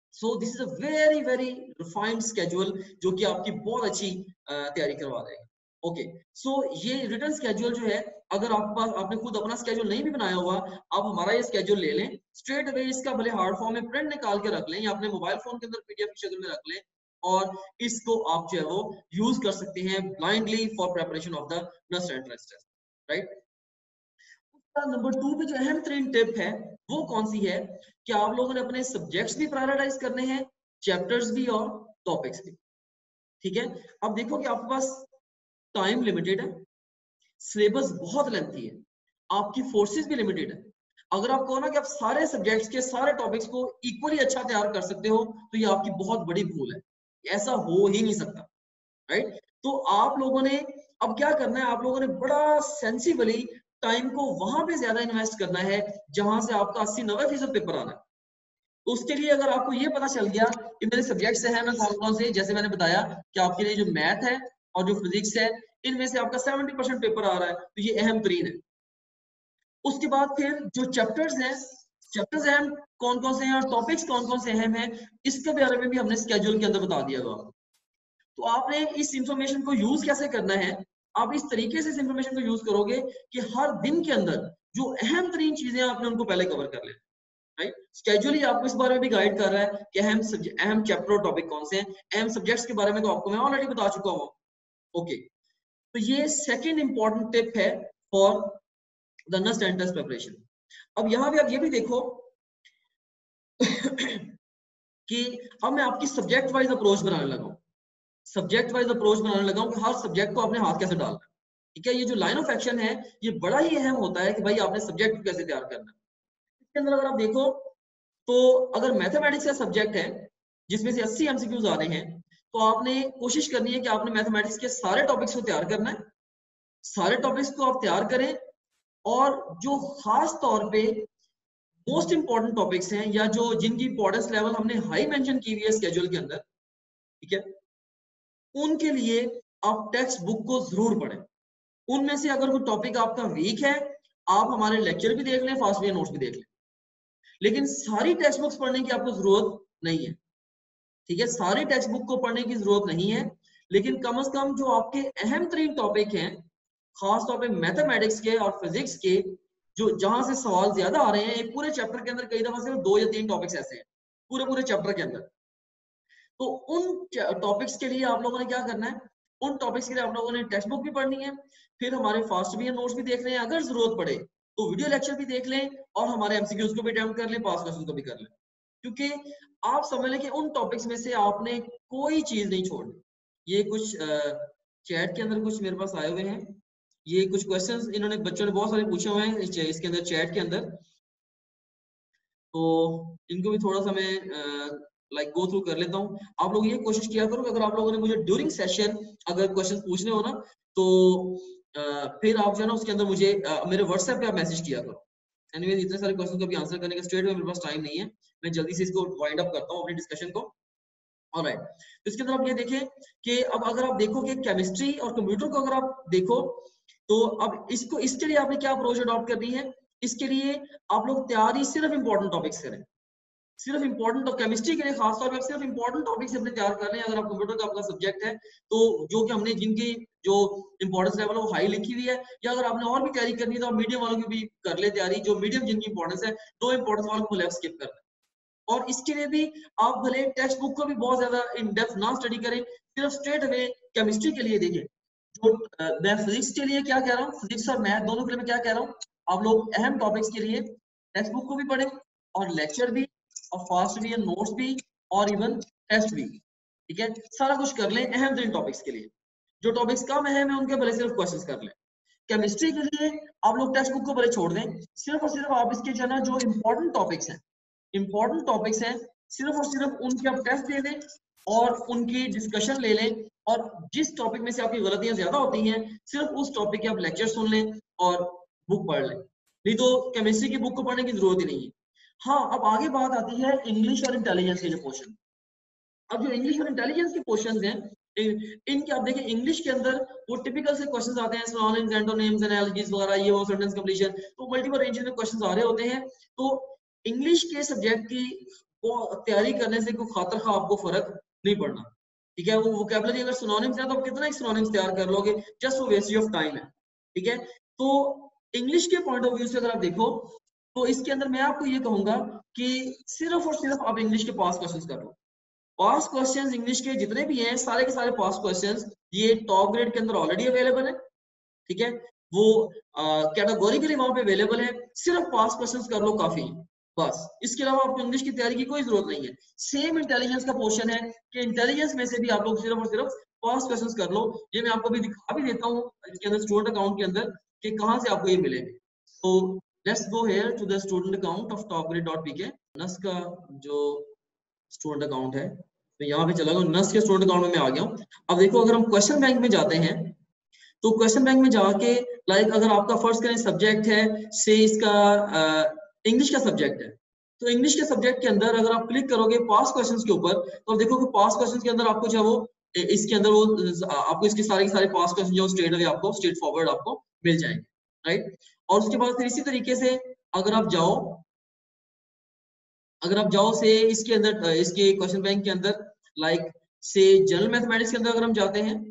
So this is a very very refined schedule जो कि आपकी बहुत अच्छी तैयारी करवा देगा। ओके, सो ये रिटन स्केड्यूल जो है, अगर आपके पास आपने खुद अपना स्केड्यूल नहीं भी बनाया हुआ, आप हमारा ये स्केड्यूल ले लें, स्ट्रेट अवे इसका भले हार्ड फॉर्म में प्रिंट निकाल के रख लें या अपने मोबाइल फोन के अंदर पीडीएफ की शक्ल में रख लें, और इसको आप जो है वो यूज कर सकते हैं blindly for preparation of the नर्स एंट्रेंस टेस्ट, राइट। नंबर 2 पे जो अहम तरीन टिप है वो कौन सी है कि आप लोगों ने अपने सब्जेक्ट्स भी प्रायोरिटाइज करने हैं, चैप्टर्स भी और टॉपिक्स भी, ठीक है। अब देखो कि आपके पास टाइम लिमिटेड है, सिलेबस बहुत लेंथी है, आपकी फोर्सेस भी लिमिटेड है। अगर आप कहो ना कि आप सारे सब्जेक्ट्स के सारे टॉपिक्स को इक्वली अच्छा तैयार कर सकते हो, तो ये आपकी बहुत बड़ी भूल है, ऐसा हो ही नहीं सकता, राइट। तो आप लोगों ने अब क्या करना है, आप लोगों ने बड़ा सेंसिबली टाइम को वहां पे ज्यादा इन्वेस्ट करना है जहां से आपका 80-90% पेपर आना है। तो उसके लिए अगर आपको ये पता चल गया कि मेरे सब्जेक्ट्स हैं ना कौन कौन से, जैसे मैंने बताया कि आपके लिए जो मैथ है और जो फिजिक्स है, इनमें से आपका 70% पेपर आ रहा है, तो ये अहम तरीन है। उसके बाद फिर जो चैप्टर्स हैं, चैप्टर्स अहम कौन कौन से हैं और टॉपिक्स कौन कौन से अहम हैं, इसके बारे में भी हमने स्केड्यूल के अंदर बता दिया हुआ। तो आपने इस इंफॉर्मेशन को यूज कैसे करना है, आप इस तरीके से इस इंफॉर्मेशन को यूज करोगे कि हर दिन के अंदर जो अहम तरीन चीजें आपने उनको पहले कवर कर लें, राइट। स्केड्यूल ही आपको इस बारे में भी गाइड कर रहा है कि अहम चैप्टर और टॉपिक कौन से हैं, अहम सब्जेक्ट्स के बारे में तो आपको मैं ऑलरेडी बता चुका हूँ। ओके, तो ये सेकेंड इंपॉर्टेंट टिप है फॉर द नर्स एंट्रेंस प्रिपरेशन। अब यहाँ पे आप ये भी देखो कि अब मैं आपकी सब्जेक्ट वाइज अप्रोच बनाने लगा हूँ, सब्जेक्ट वाइज अप्रोच बनाने लगा हूं कि हर सब्जेक्ट को आपने हाथ कैसे डालना है, ठीक है। ये जो लाइन ऑफ एक्शन है ये बड़ा ही अहम होता है कि भाई आपने सब्जेक्ट को कैसे तैयार करना है। इसके अंदर अगर आप देखो तो अगर मैथमेटिक्स का सब्जेक्ट है जिसमें से 80 एमसीक्यूज आ रहे हैं, तो आपने कोशिश करनी है कि आपने मैथमेटिक्स के सारे टॉपिक्स को तैयार करना है, सारे टॉपिक्स को आप तैयार करें, और जो खास तौर पे मोस्ट इंपॉर्टेंट टॉपिक्स हैं या जो जिनकी इंपॉर्टेंस लेवल हमने हाई मेंशन की हुई है स्केड्यूल के अंदर, ठीक है, उनके लिए आप टेक्स्ट बुक को जरूर पढ़ें। उनमें से अगर कोई टॉपिक आपका वीक है, आप हमारे लेक्चर भी देख लें, फास्ट वे नोट्स भी देख लें, लेकिन सारी टेक्स्ट बुक्स पढ़ने की आपको जरूरत नहीं है, ठीक है। सारी टेक्स्ट बुक को पढ़ने की जरूरत नहीं है, लेकिन कम से कम जो आपके अहम तरीन टॉपिक हैं, खासतौर पे मैथमेटिक्स के और फिजिक्स के, जो जहां से सवाल ज्यादा आ रहे हैं, एक पूरे चैप्टर के अंदर कई दफा सिर्फ 2 या 3 टॉपिक्स ऐसे हैं पूरे चैप्टर के अंदर। तो उन टॉपिक्स के लिए आप लोगों ने क्या करना है, उन टॉपिक्स के लिए आप लोगों ने टेक्स्ट बुक भी पढ़नी है, फिर हमारे फास्ट वी नोट्स भी देख रहे हैं, अगर जरूरत पड़े तो वीडियो लेक्चर भी देख लें, और हमारे एमसीक्यूज को भी अटेम्प्ट कर लें, पास क्वेश्चन को भी कर लें, क्योंकि आप समझ लें कि उन टॉपिक्स में से आपने कोई चीज नहीं छोड़नी। ये कुछ चैट के अंदर कुछ मेरे पास आए हुए हैं, ये कुछ क्वेश्चंस इन्होंने बच्चों ने बहुत सारे पूछे हुए हैं इसके अंदर, चैट के अंदर, तो इनको भी थोड़ा सा मैं लाइक गो थ्रू कर लेता हूँ। आप लोग ये कोशिश किया करो कि अगर आप लोगों ने मुझे ड्यूरिंग सेशन अगर क्वेश्चन पूछने हो ना, तो फिर आप जो है ना उसके अंदर मुझे मेरे व्हाट्सएप पे आप मैसेज किया करो। एनीवेज इतने सारे क्वेश्चन को भी आंसर करने का स्ट्रेट में मेरे पास टाइम नहीं है, मैं जल्दी से इसको वाइंड अप करता हूँ अपनी डिस्कशन को। ऑलराइट, तो इसके अंदर आप ये देखें कि अब अगर आप देखोगे केमिस्ट्री और कंप्यूटर को अगर आप देखो, तो अब इसको इसके लिए आपने क्या अप्रोच अडॉप्ट करनी है, इसके लिए आप लोग तैयारी सिर्फ इंपॉर्टेंट टॉपिक्स करें, सिर्फ इंपॉर्टेंट, और केमिस्ट्री के लिए खासतौर पर सिर्फ इंपॉर्टेंट टॉपिक्स अपने तैयार कर लें। अगर आप कंप्यूटर का आपका सब्जेक्ट है तो जो कि हमने जिनकी जो इंपॉर्टेंस लेवल है वो हाई लिखी हुई है, या अगर आपने और भी तैयारी करनी है तो आप मीडियम वालों की भी कर ले तैयारी, जो मीडियम जिनकी इंपॉर्टेंस है, 2 इंपॉर्टेंस वालों को लेफ्ट स्किप कर दें। और इसके लिए भी आप भले टेक्स्ट बुक को भी बहुत ज्यादा इन डेप्थ ना स्टडी करें, सिर्फ स्ट्रेट अवे केमिस्ट्री के लिए देखिए। जो मैं फिजिक्स के लिए क्या कह रहा हूँ, फिजिक्स और मैथ दोनों के लिए मैं क्या कह रहा हूँ, आप लोग अहम टॉपिक्स के लिए टेक्स्ट बुक को भी पढ़ें और लेक्चर भी और फास्ट भी, नोट्स भी और इवन टेस्ट भी, ठीक है, सारा कुछ कर लें अहम तीन टॉपिक्स के लिए। जो टॉपिक्स कम अहम है उनके भले सिर्फ क्वेश्चंस कर लें। केमिस्ट्री के लिए आप लोग टेक्स्ट बुक को भले छोड़ दें, सिर्फ और सिर्फ आप इसके जो है ना जो इंपॉर्टेंट टॉपिक्स हैं, इंपॉर्टेंट टॉपिक्स हैं, सिर्फ और सिर्फ उनके आप टेस्ट दे दें और उनकी डिस्कशन ले लें, और जिस टॉपिक में से आपकी गलतियां ज्यादा होती हैं सिर्फ उस टॉपिक के आप लेक्चर सुन लें और बुक पढ़ लें, नहीं तो केमिस्ट्री की बुक को पढ़ने की जरूरत ही नहीं है। हाँ, अब आगे बात आती है इंग्लिश और इंटेलिजेंस के जो क्वेश्चन। अब जो इंग्लिश और इंटेलिजेंस के क्वेश्चन हैं, इनके आप देखिए इंग्लिश के अंदर वो टिपिकल से क्वेश्चंस आते हैं, सिनोनिम्स, एंटोनिम्स, एनालॉजीज वगैरह, ये वो सेंटेंस कंप्लीशन, तो मल्टीपल रेंजेस में क्वेश्चंस आ रहे होते हैं। तो इंग्लिश के सब्जेक्ट की वो तैयारी करने से कोई खातर खा आपको फर्क नहीं पड़ना, ठीक है। वो वोकैबुलरी अगर सिनोनिम्स है तो आप कितना ही सिनोनिम्स तैयार कर लोगे, जस्ट वो वेस्ट ऑफ टाइम है, ठीक है। तो इंग्लिश के पॉइंट ऑफ व्यू से अगर आप देखो तो इसके अंदर मैं आपको ये कहूंगा कि सिर्फ और सिर्फ आप इंग्लिश के पास क्वेश्चंस कर लो। पास क्वेश्चंस इंग्लिश के जितने भी हैं सारे के सारे पास क्वेश्चंस ये टॉप ग्रेड के अंदर ऑलरेडी अवेलेबल है, ठीक है। वो कैटेगोरिकली वहां पे अवेलेबल है, सिर्फ पास क्वेश्चंस कर लो काफी है बस। इसके अलावा आपको इंग्लिश की तैयारी की कोई जरूरत नहीं है। सेम इंटेलिजेंस का पोर्शन है कि इंटेलिजेंस में से भी आप लोग सिर्फ और सिर्फ पास क्वेश्चंस कर लो। ये मैं आपको भी दिखा भी देता हूँ इसके अंदर स्टूडेंट अकाउंट के अंदर कि कहाँ से आपको ये मिलेंगे। तो let's go here to the student account of topgrade.pk। NUST का जो स्टूडेंट अकाउंट है तो यहाँ पे चला गया, नस के स्टूडेंट अकाउंट में मैं आ गया हूँ। अब देखो अगर हम क्वेश्चन बैंक में जाते हैं तो क्वेश्चन बैंक में जाके लाइक अगर आपका फर्स्ट करें सब्जेक्ट है से इसका इंग्लिश का सब्जेक्ट है, तो इंग्लिश के सब्जेक्ट के अंदर अगर आप क्लिक करोगे पास क्वेश्चंस के ऊपर तो देखोगे पास क्वेश्चंस के अंदर आपको जो है वो इसके अंदर वो आपको इसके सारे के सारे पास क्वेश्चन जो स्ट्रेट अवे आपको स्ट्रेट फॉरवर्ड आपको मिल जाएंगे, राइट। और उसके बाद फिर इसी तरीके से अगर आप जाओ से इसके अंदर इसके क्वेश्चन बैंक के अंदर लाइक से जनरल मैथमेटिक्स के अंदर अगर हम जाते हैं,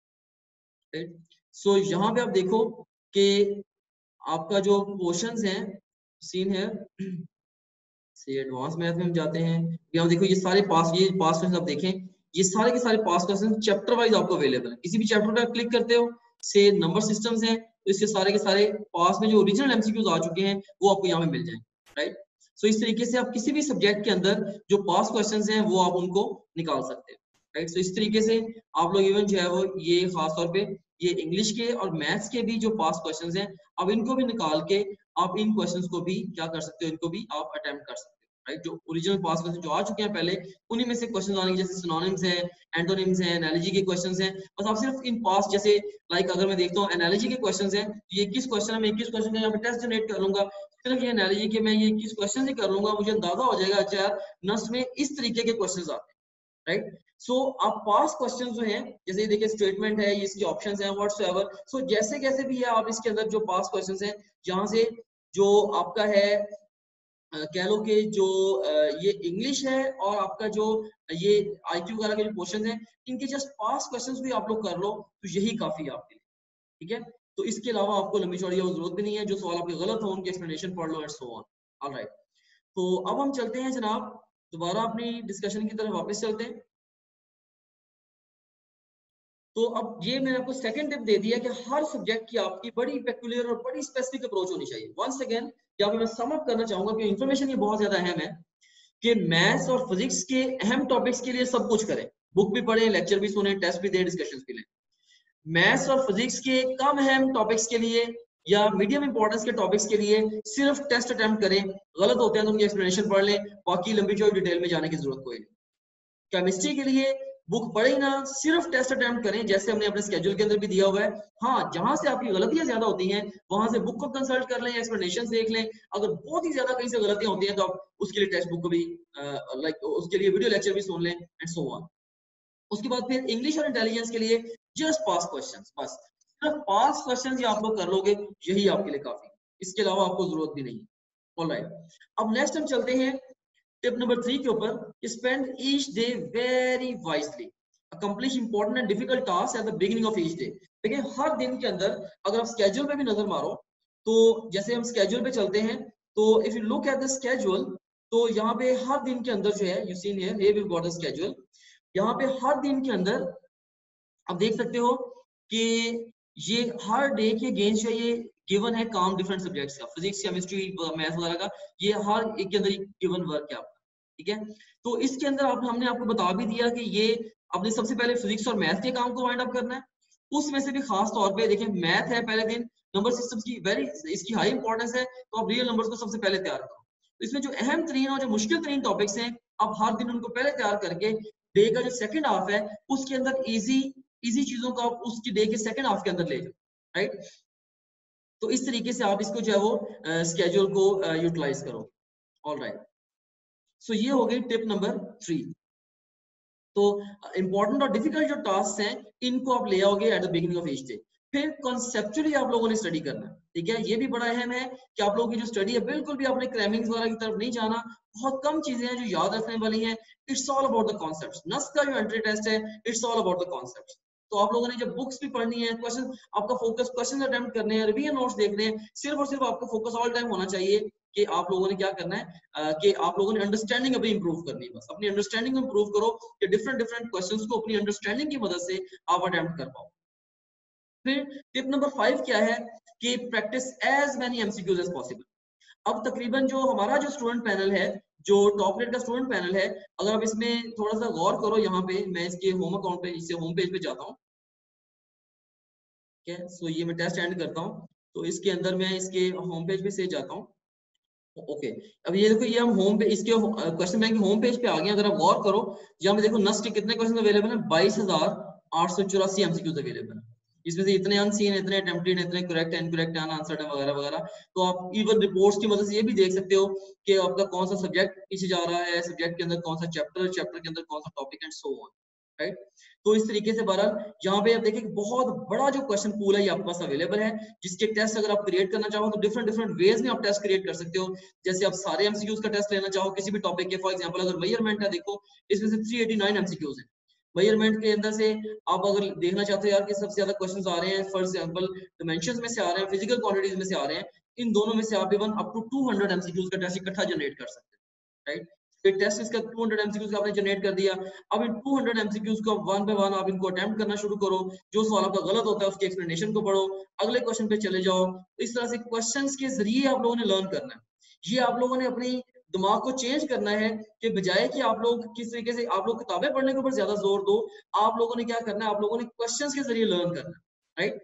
सो यहाँ पे आप देखो कि आपका जो क्वेश्चंस हैं सीन है से एडवांस मैथ में हम जाते हैं। यहाँ देखो ये पास क्वेश्चन आप देखें, ये सारे के सारे पास क्वेश्चन चैप्टर वाइज आपको अवेलेबल है। किसी भी चैप्टर पर क्लिक करते हो से नंबर सिस्टम्स हैं तो इसके सारे के सारे पास में जो ओरिजिनल एमसीक्यूज आ चुके हैं वो आपको यहाँ पे मिल जाएंगे, राइट। सो इस तरीके से आप किसी भी सब्जेक्ट के अंदर जो पास क्वेश्चन हैं वो आप उनको निकाल सकते हैं, राइट। सो इस तरीके से आप लोग इवन जो है वो ये खासतौर पे ये इंग्लिश के और मैथ्स के भी जो पास क्वेश्चंस हैं अब इनको भी निकाल के आप इन क्वेश्चंस को भी क्या कर सकते हो, इनको भी आप अटेम्प्ट कर सकते हो, राइट। जो ओरिजिनल पास क्वेश्चन जो आ चुके हैं पहले उन्हीं में से क्वेश्चन आने जैसे सिनोनिम्स है, एंटोनिम्स है, एनालॉजी के क्वेश्चंस हैं, बस आप सिर्फ इन पास जैसे लाइक अगर मैं देखता हूँ एनालॉजी के क्वेश्चंस हैं ये 21 क्वेश्चन है, मैं 21 क्वेश्चन का यहाँ पे टेस्ट जनरेट कर लूंगा, सिर्फ ये एनालॉजी के मैं ये 21 क्वेश्चन ही कर लूंगा, मुझे अंदाजा हो जाएगा अच्छा यार नस में इस तरीके के क्वेश्चंस आते हैं, राइट। सो आप पास क्वेश्चन जो हैं जैसे ये देखिए स्टेटमेंट है, इसके ऑप्शंस हैं व्हाटसोएवर, सो जैसे कैसे भी है आप इसके अंदर जो पास क्वेश्चंस हैं जहां से जो आपका है कह लो कि जो ये इंग्लिश है और आपका जो ये आईक्यू वगैरह के जो क्वेश्चन हैं इनके जस्ट पास क्वेश्चंस भी आप लोग कर लो तो यही काफी है आपके लिए, ठीक है। तो इसके अलावा आपको लंबी चौड़ी जरूरत भी नहीं है, जो सवाल आपके गलत हो उनकी एक्सप्लेनेशन पढ़ लो एंड सो ऑन, ऑलराइट। तो अब हम चलते हैं जनाब दोबारा अपनी डिस्कशन की तरफ वापस चलते हैं। तो अब ये मैंने आपको सेकंड टिप दे दिया कि हर सब्जेक्ट की आपकी बड़ी पेक्युलियर और बड़ी स्पेसिफिक अप्रोच होनी चाहिए। वंस अगेन यहाँ पे मैं सम अप करना चाहूंगा कि इन्फॉर्मेशन ये बहुत ज्यादा अहम है कि मैथ्स और फिजिक्स के अहम टॉपिक्स के लिए सब कुछ करें, बुक भी पढ़ें, लेक्चर भी सुने, टेस्ट भी दें, डिस्कशंस भी लें। मैथ्स और फिजिक्स के कम अहम टॉपिक्स के लिए या मीडियम इंपॉर्टेंस के टॉपिक्स के लिए सिर्फ टेस्ट अटेम्प्ट करें, गलत होते हैं तो उनकी एक्सप्लेनेशन पढ़ लें, बाकी लंबी चौड़ी डिटेल में जाने की जरूरत कोई नहीं। केमिस्ट्री के लिए बुक पढ़े ना, सिर्फ टेस्ट अटेम्प्ट करें जैसे हमने अपने स्केड्यूल के अंदर भी दिया हुआ है। हाँ जहां से आपकी गलतियां ज्यादा होती हैं वहां से बुक को कंसल्ट कर लें, एक्सप्लेनेशन देख लें, अगर बहुत ही ज्यादा कहीं से गलतियां होती हैं तो आप उसके लिए टेक्स्ट बुक को भी लाइक उसके लिए वीडियो लेक्चर भी सुन लें एंड सो ऑन। उसके बाद फिर इंग्लिश और इंटेलिजेंस के लिए जस्ट पास क्वेश्चंस, बस सिर्फ पास क्वेश्चंस ही आप लोग कर लोगे यही आपके लिए काफी, इसके अलावा आपको जरूरत भी नहीं। ऑलराइट, अब नेक्स्ट हम चलते हैं टिप नंबर 3 के ऊपर, spend each day very wisely, accomplish important and difficult task at the beginning of each day. देखिए हर दिन के अंदर अगर आप स्केड्यूल पे भी नजर मारो तो जैसे हम स्केड्यूल पे चलते हैं तो if you look at the schedule तो यहाँ पे हर दिन के अंदर जो है you seen here we got the schedule, यहाँ पे हर दिन के अंदर आप देख सकते हो कि ये हर डे के अगेंस्ट जो ये गिवन है काम डिफरेंट सब्जेक्ट्स का, फिजिक्स केमिस्ट्री मैथ वगैरह का, ये हर एक के अंदर गिवन वर्क है आपका, ठीक है। तो इसके अंदर हमने आपको बता भी दिया कि ये आपने सबसे पहले फिजिक्स और मैथ के काम को वाइंड अप करना है। उसमें से भी खास तौर पे देखिए मैथ है पहले दिन, नंबर सिस्टम्स की इसकी हाई इंपॉर्टेंस है तो आप रियल नंबर्स को सबसे पहले तैयार करो। तो इसमें जो अहम तरीन और जो मुश्किल तरीन टॉपिक्स हैं आप हर दिन उनको पहले तैयार करके डे का जो सेकंड हाफ है उसके अंदर इजी चीजों को आप उसकी डे के सेकंड हाफ के अंदर ले जाओ, राइट। तो इस तरीके से आप इसको जो है वो स्केड्यूल को यूटिलाइज करो। ऑलराइट, सो ये हो गई टिप नंबर 3। तो इंपॉर्टेंट और डिफिकल्ट जो टास्क हैं इनको आप ले आओगे at the beginning of each day. फिर कॉन्सेप्चुअली आप लोगों ने स्टडी करना है, ठीक है। ये भी बड़ा अहम है कि आप लोगों की जो स्टडी है बिल्कुल भी आपने क्रैमिंग्स वगैरह की तरफ नहीं जाना। बहुत कम चीजें हैं जो याद रखने वाली हैं। It's all about the concepts. NUST का जो एंट्री टेस्ट है, it's all about the concepts. तो आप लोगों ने जब बुक्स भी पढ़नी है, क्वेश्चन आपका फोकस क्वेश्चन अटेम्प्ट करने हैं, रिवीजन नोट्स देखने हैं, सिर्फ और सिर्फ आपका फोकस ऑल टाइम होना चाहिए कि आप लोगों ने क्या करना है, कि आप लोगों ने अंडरस्टैंडिंग अपनी इंप्रूव करनी है। बस अपनी अंडरस्टैंडिंग को इंप्रूव करो कि डिफरेंट डिफरेंट क्वेश्चंस को अपनी अंडरस्टैंडिंग की मदद से आप अटेम्प्ट कर पाओ। फिर टिप नंबर 5 क्या है कि practice as many MCQs as possible. अब तकरीबन जो हमारा जो स्टूडेंट पैनल है, जो टॉप रेट का स्टूडेंट पैनल है, अगर आप इसमें थोड़ा सा गौर करो, यहाँ पे मैं इसके होम अकाउंट पे, इससे होम पेज पे जाता हूँ, ठीक है। सो ये मैं टेस्ट एंड करता हूँ, तो इसके अंदर मैं इसके होम पेज पे से जाता हूँ। ओके, अब ये देखो, ये हम होम पे इसके क्वेश्चन बैंक होम पेज पे आ गए। अगर आप गौर करो, यहाँ पे देखो नस के कितने क्वेश्चन अवेलेबल है, 22,884 एमसीक्यूज अवेलेबल है। इसमें से इतने अनसीन, इतने अटेम्प्टेड, इतने करेक्ट, इनकरेक्ट, अनआंसर्ड वगैरह वगैरह। तो आप इवन रिपोर्ट्स की मदद से ये भी देख सकते हो कि आपका कौन सा सब्जेक्ट पीछे जा रहा है, सब्जेक्ट के अंदर कौन सा चैप्टर, चैप्टर के अंदर कौन सा topic, and so on, right. तो इस तरीके से बहरहाल यहाँ पे आप देखिए बहुत बड़ा जो क्वेश्चन पूल है ये आपके पास अवेलेबल है, जिसके टेस्ट अगर आप क्रिएट करना चाहो तो डिफरेंट डिफरेंट वेज में आप टेस्ट क्रिएट कर सकते हो। जैसे आप सारे एमसीक्यूज का टेस्ट लेना चाहो किसी भी टॉपिक के, फॉर एग्जांपल अगर मेजरमेंट है, देखो इसमें से 389 एमसीक्यूज है। मेजरमेंट के अंदर से आप अगर देखना चाहते हो यार कि सबसे ज्यादा क्वेश्चंस आ रहे हैं, फॉर एग्जांपल डायमेंशंस में से आ रहे हैं, फिजिकल क्वांटिटीज में से आ रहे हैं, इन दोनों में से आप इवन अप टू 200 एमसीक्यूज का टेस्ट इकट्ठा जनरेट कर सकते हैं, राइट। फिर टेस्ट इसका 200 एमसीक्यूज का आपने जनरेट कर दिया। अब इन 200 एमसीक्यूज को वन बाय वन आप इनको अटेम्प्ट करना शुरू करो। जो सवाल आपका गलत होता है उसकी एक्सप्लेनेशन को पढ़ो, अगले क्वेश्चन पे चले जाओ। इस तरह से क्वेश्चंस के जरिए आप लोगों ने लर्न करना है। ये आप लोगों ने अपनी दिमाग को चेंज करना है कि बजाय कि आप लोग किस तरीके से आप लोग किताबें पढ़ने के ऊपर ज्यादा जोर दो, आप लोगों ने क्या करना है, आप लोगों ने क्वेश्चंस के जरिए लर्न करना है, राइट।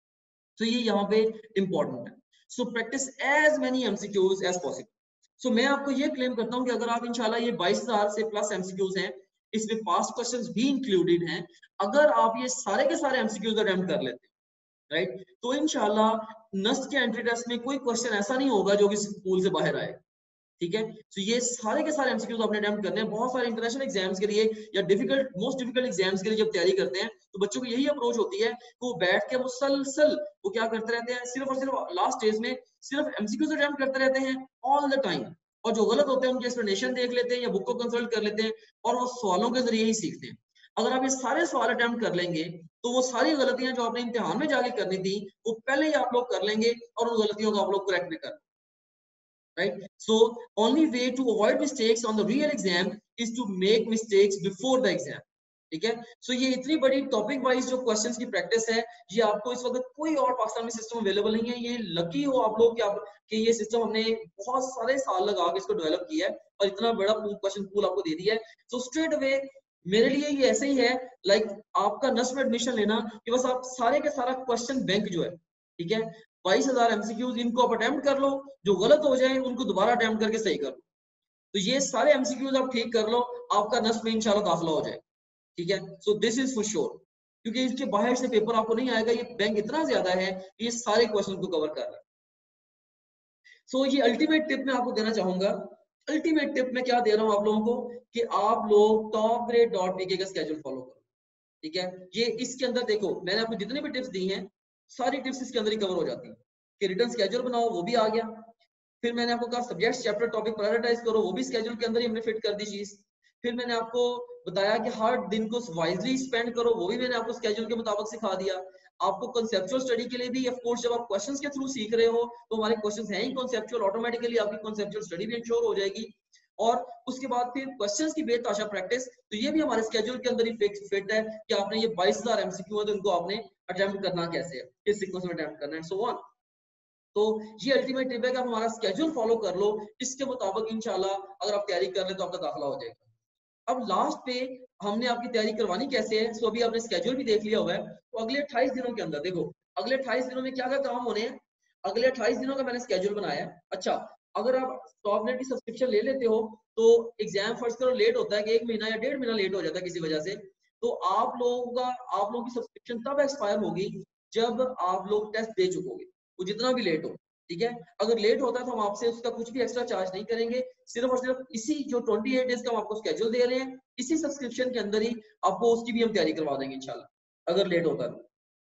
तो ये यहाँ पे इंपॉर्टेंट है। So practice as many MCQs as possible. सो मैं आपको ये क्लेम करता हूँ कि अगर आप इंशाल्लाह ये 22,000 से प्लस एमसीक्यूज हैं, इसमें पास्ट क्वेश्चंस भी इंक्लूडेड हैं, अगर आप ये सारे के सारे एमसीक्यूज अटेम्प्ट कर लेते हैं, राइट, तो इंशाल्लाह नस्ट के एंट्री टेस्ट में कोई क्वेश्चन ऐसा नहीं होगा जो कि स्कूल से बाहर आए, ठीक है। तो ये सारे के सारे एमसीक्यूज आपने अटेम्प्ट करने हैं। बहुत सारे इंटरनेशनल एग्जाम्स के लिए या डिफिकल्ट, मोस्ट डिफिकल्ट एग्जाम्स के लिए जब तैयारी करते हैं तो बच्चों की यही अप्रोच होती है कि वो बैठ के मुसलसल वो क्या करते रहते हैं, सिर्फ और सिर्फ लास्ट स्टेज में सिर्फ एमसीक्यूज अटेम्प्ट करते रहते हैं ऑल द टाइम, और जो गलत होते हैं उनकी एक्सप्लेनेशन देख लेते हैं या बुक को कंसल्ट कर लेते हैं और वो सवालों के जरिए ही सीखते हैं। अगर आप ये सारे सवाल अटेम्प्ट कर लेंगे तो वो सारी गलतियां जो आपने इम्तिहान में जाके करनी थी वो पहले ही आप लोग कर लेंगे और उन गलतियों को आप लोग करेक्ट भी कर, right? So only way to avoid mistakes on the real exam is to make mistakes before the exam, ठीक है। सो ये इतनी बड़ी टॉपिक वाइज जो क्वेश्चंस की प्रैक्टिस है, ये आपको इस वक्त कोई और पाकिस्तान में सिस्टम अवेलेबल नहीं है। ये लकी हो आप लोग कि ये सिस्टम हमने बहुत सारे साल लगा के इसको डेवलप किया है और इतना बड़ा क्वेश्चन पूल आपको दे दिया है। सो स्ट्रेट अवे मेरे लिए ये ऐसे ही है लाइक आपका नस्ब में एडमिशन लेना कि बस आप सारे के सारा क्वेश्चन बैंक जो है, ठीक है, 22,000 एमसीक्यूज इनको आप अटेम्प्ट कर लो, जो गलत हो जाए उनको दोबारा अटेम्प्ट करके सही कर लो। तो ये सारे एमसीक्यूज आप ठीक कर लो, आपका नस्ब में इंशाल्लाह दाखिला हो जाए, ठीक है। So this is for sure, क्योंकि इसके बाहर से पेपर आपको नहीं आएगा। ये बैंक इतना ज्यादा है कि ये सारे क्वेश्चन को कवर कर रहा है। सो ये अल्टीमेट टिप मैं आपको देना चाहूंगा। अल्टीमेट टिप मैं क्या दे रहा हूँ आप लोगों को कि आप लोग टॉप ग्रेड डॉट पीके का स्केड्यूल फॉलो करो, ठीक है। ये इसके अंदर देखो मैंने आपको जितनी भी टिप्स दी हैं सारी टिप्स इसके अंदर ही कवर हो जाती हैं कि रिटर्न स्केड्यूल बनाओ, वो भी आ गया। फिर मैंने आपको कहा सब्जेक्ट चैप्टर टॉपिक प्रायोरिटाइज करो, वो भी स्केड्यूल के अंदर ही हमने फिट कर दी चीज। फिर मैंने आपको बताया कि हर दिन को वाइजली स्पेंड करो, वो भी मैंने आपको स्केड्यूल के मुताबिक सिखा दिया। आपको कंसेप्चुअल स्टडी के लिए भी ऑफ कोर्स जब आप क्वेश्चंस के थ्रू सीख रहे हो तो हमारे क्वेश्चंस हैं ही कंसेप्चुअल, ऑटोमेटिकली आपकी कंसेप्चुअल स्टडी भी इंश्योर हो जाएगी। और उसके बाद फिर क्वेश्चंस की बेतहाशा प्रैक्टिस, तो ये भी हमारे स्केड्यूल के अंदर ही फिट है कि आपने ये 22,000 एमसीक्यू है तो इनको आपने अटेम्प्ट करना कैसे है, किस सीक्वेंस में अटेम्प्ट करना है, सो ऑन। तो ये अल्टीमेट टिप है कि आप हमारा स्केड्यूल फॉलो कर लो, इसके मुताबिक इंशाल्लाह अगर आप तैयारी कर ले तो आपका दाखिला हो जाएगा। अब लास्ट पे हमने आपकी तैयारी करवानी कैसे है, सो अभी आपने स्केड्यूल भी देख लिया हुआ है। तो अगले 28 दिनों के अंदर देखो अगले 28 दिनों में क्या क्या काम होने हैं। अगले 28 दिनों का मैंने स्केड्यूल बनाया है। अच्छा, अगर आप टॉपनेट की सब्सक्रिप्शन ले लेते हो तो एग्जाम फर्स्ट करो लेट होता है कि 1 महीना या 1.5 महीना लेट हो जाता है किसी वजह से, तो आप लोगों की सब्सक्रिप्शन तब एक्सपायर होगी जब आप लोग टेस्ट दे चुकोगे, वो जितना भी लेट हो, ठीक है। अगर लेट होता है तो हम आपसे उसका कुछ भी एक्स्ट्रा चार्ज नहीं करेंगे, सिर्फ और सिर्फ इसी जो 28 डेज का हम आपको स्केड्यूल दे रहे हैं इसी सब्सक्रिप्शन के अंदर ही आपको उसकी भी हम तैयारी करवा देंगे इंशाल्लाह अगर लेट होता है।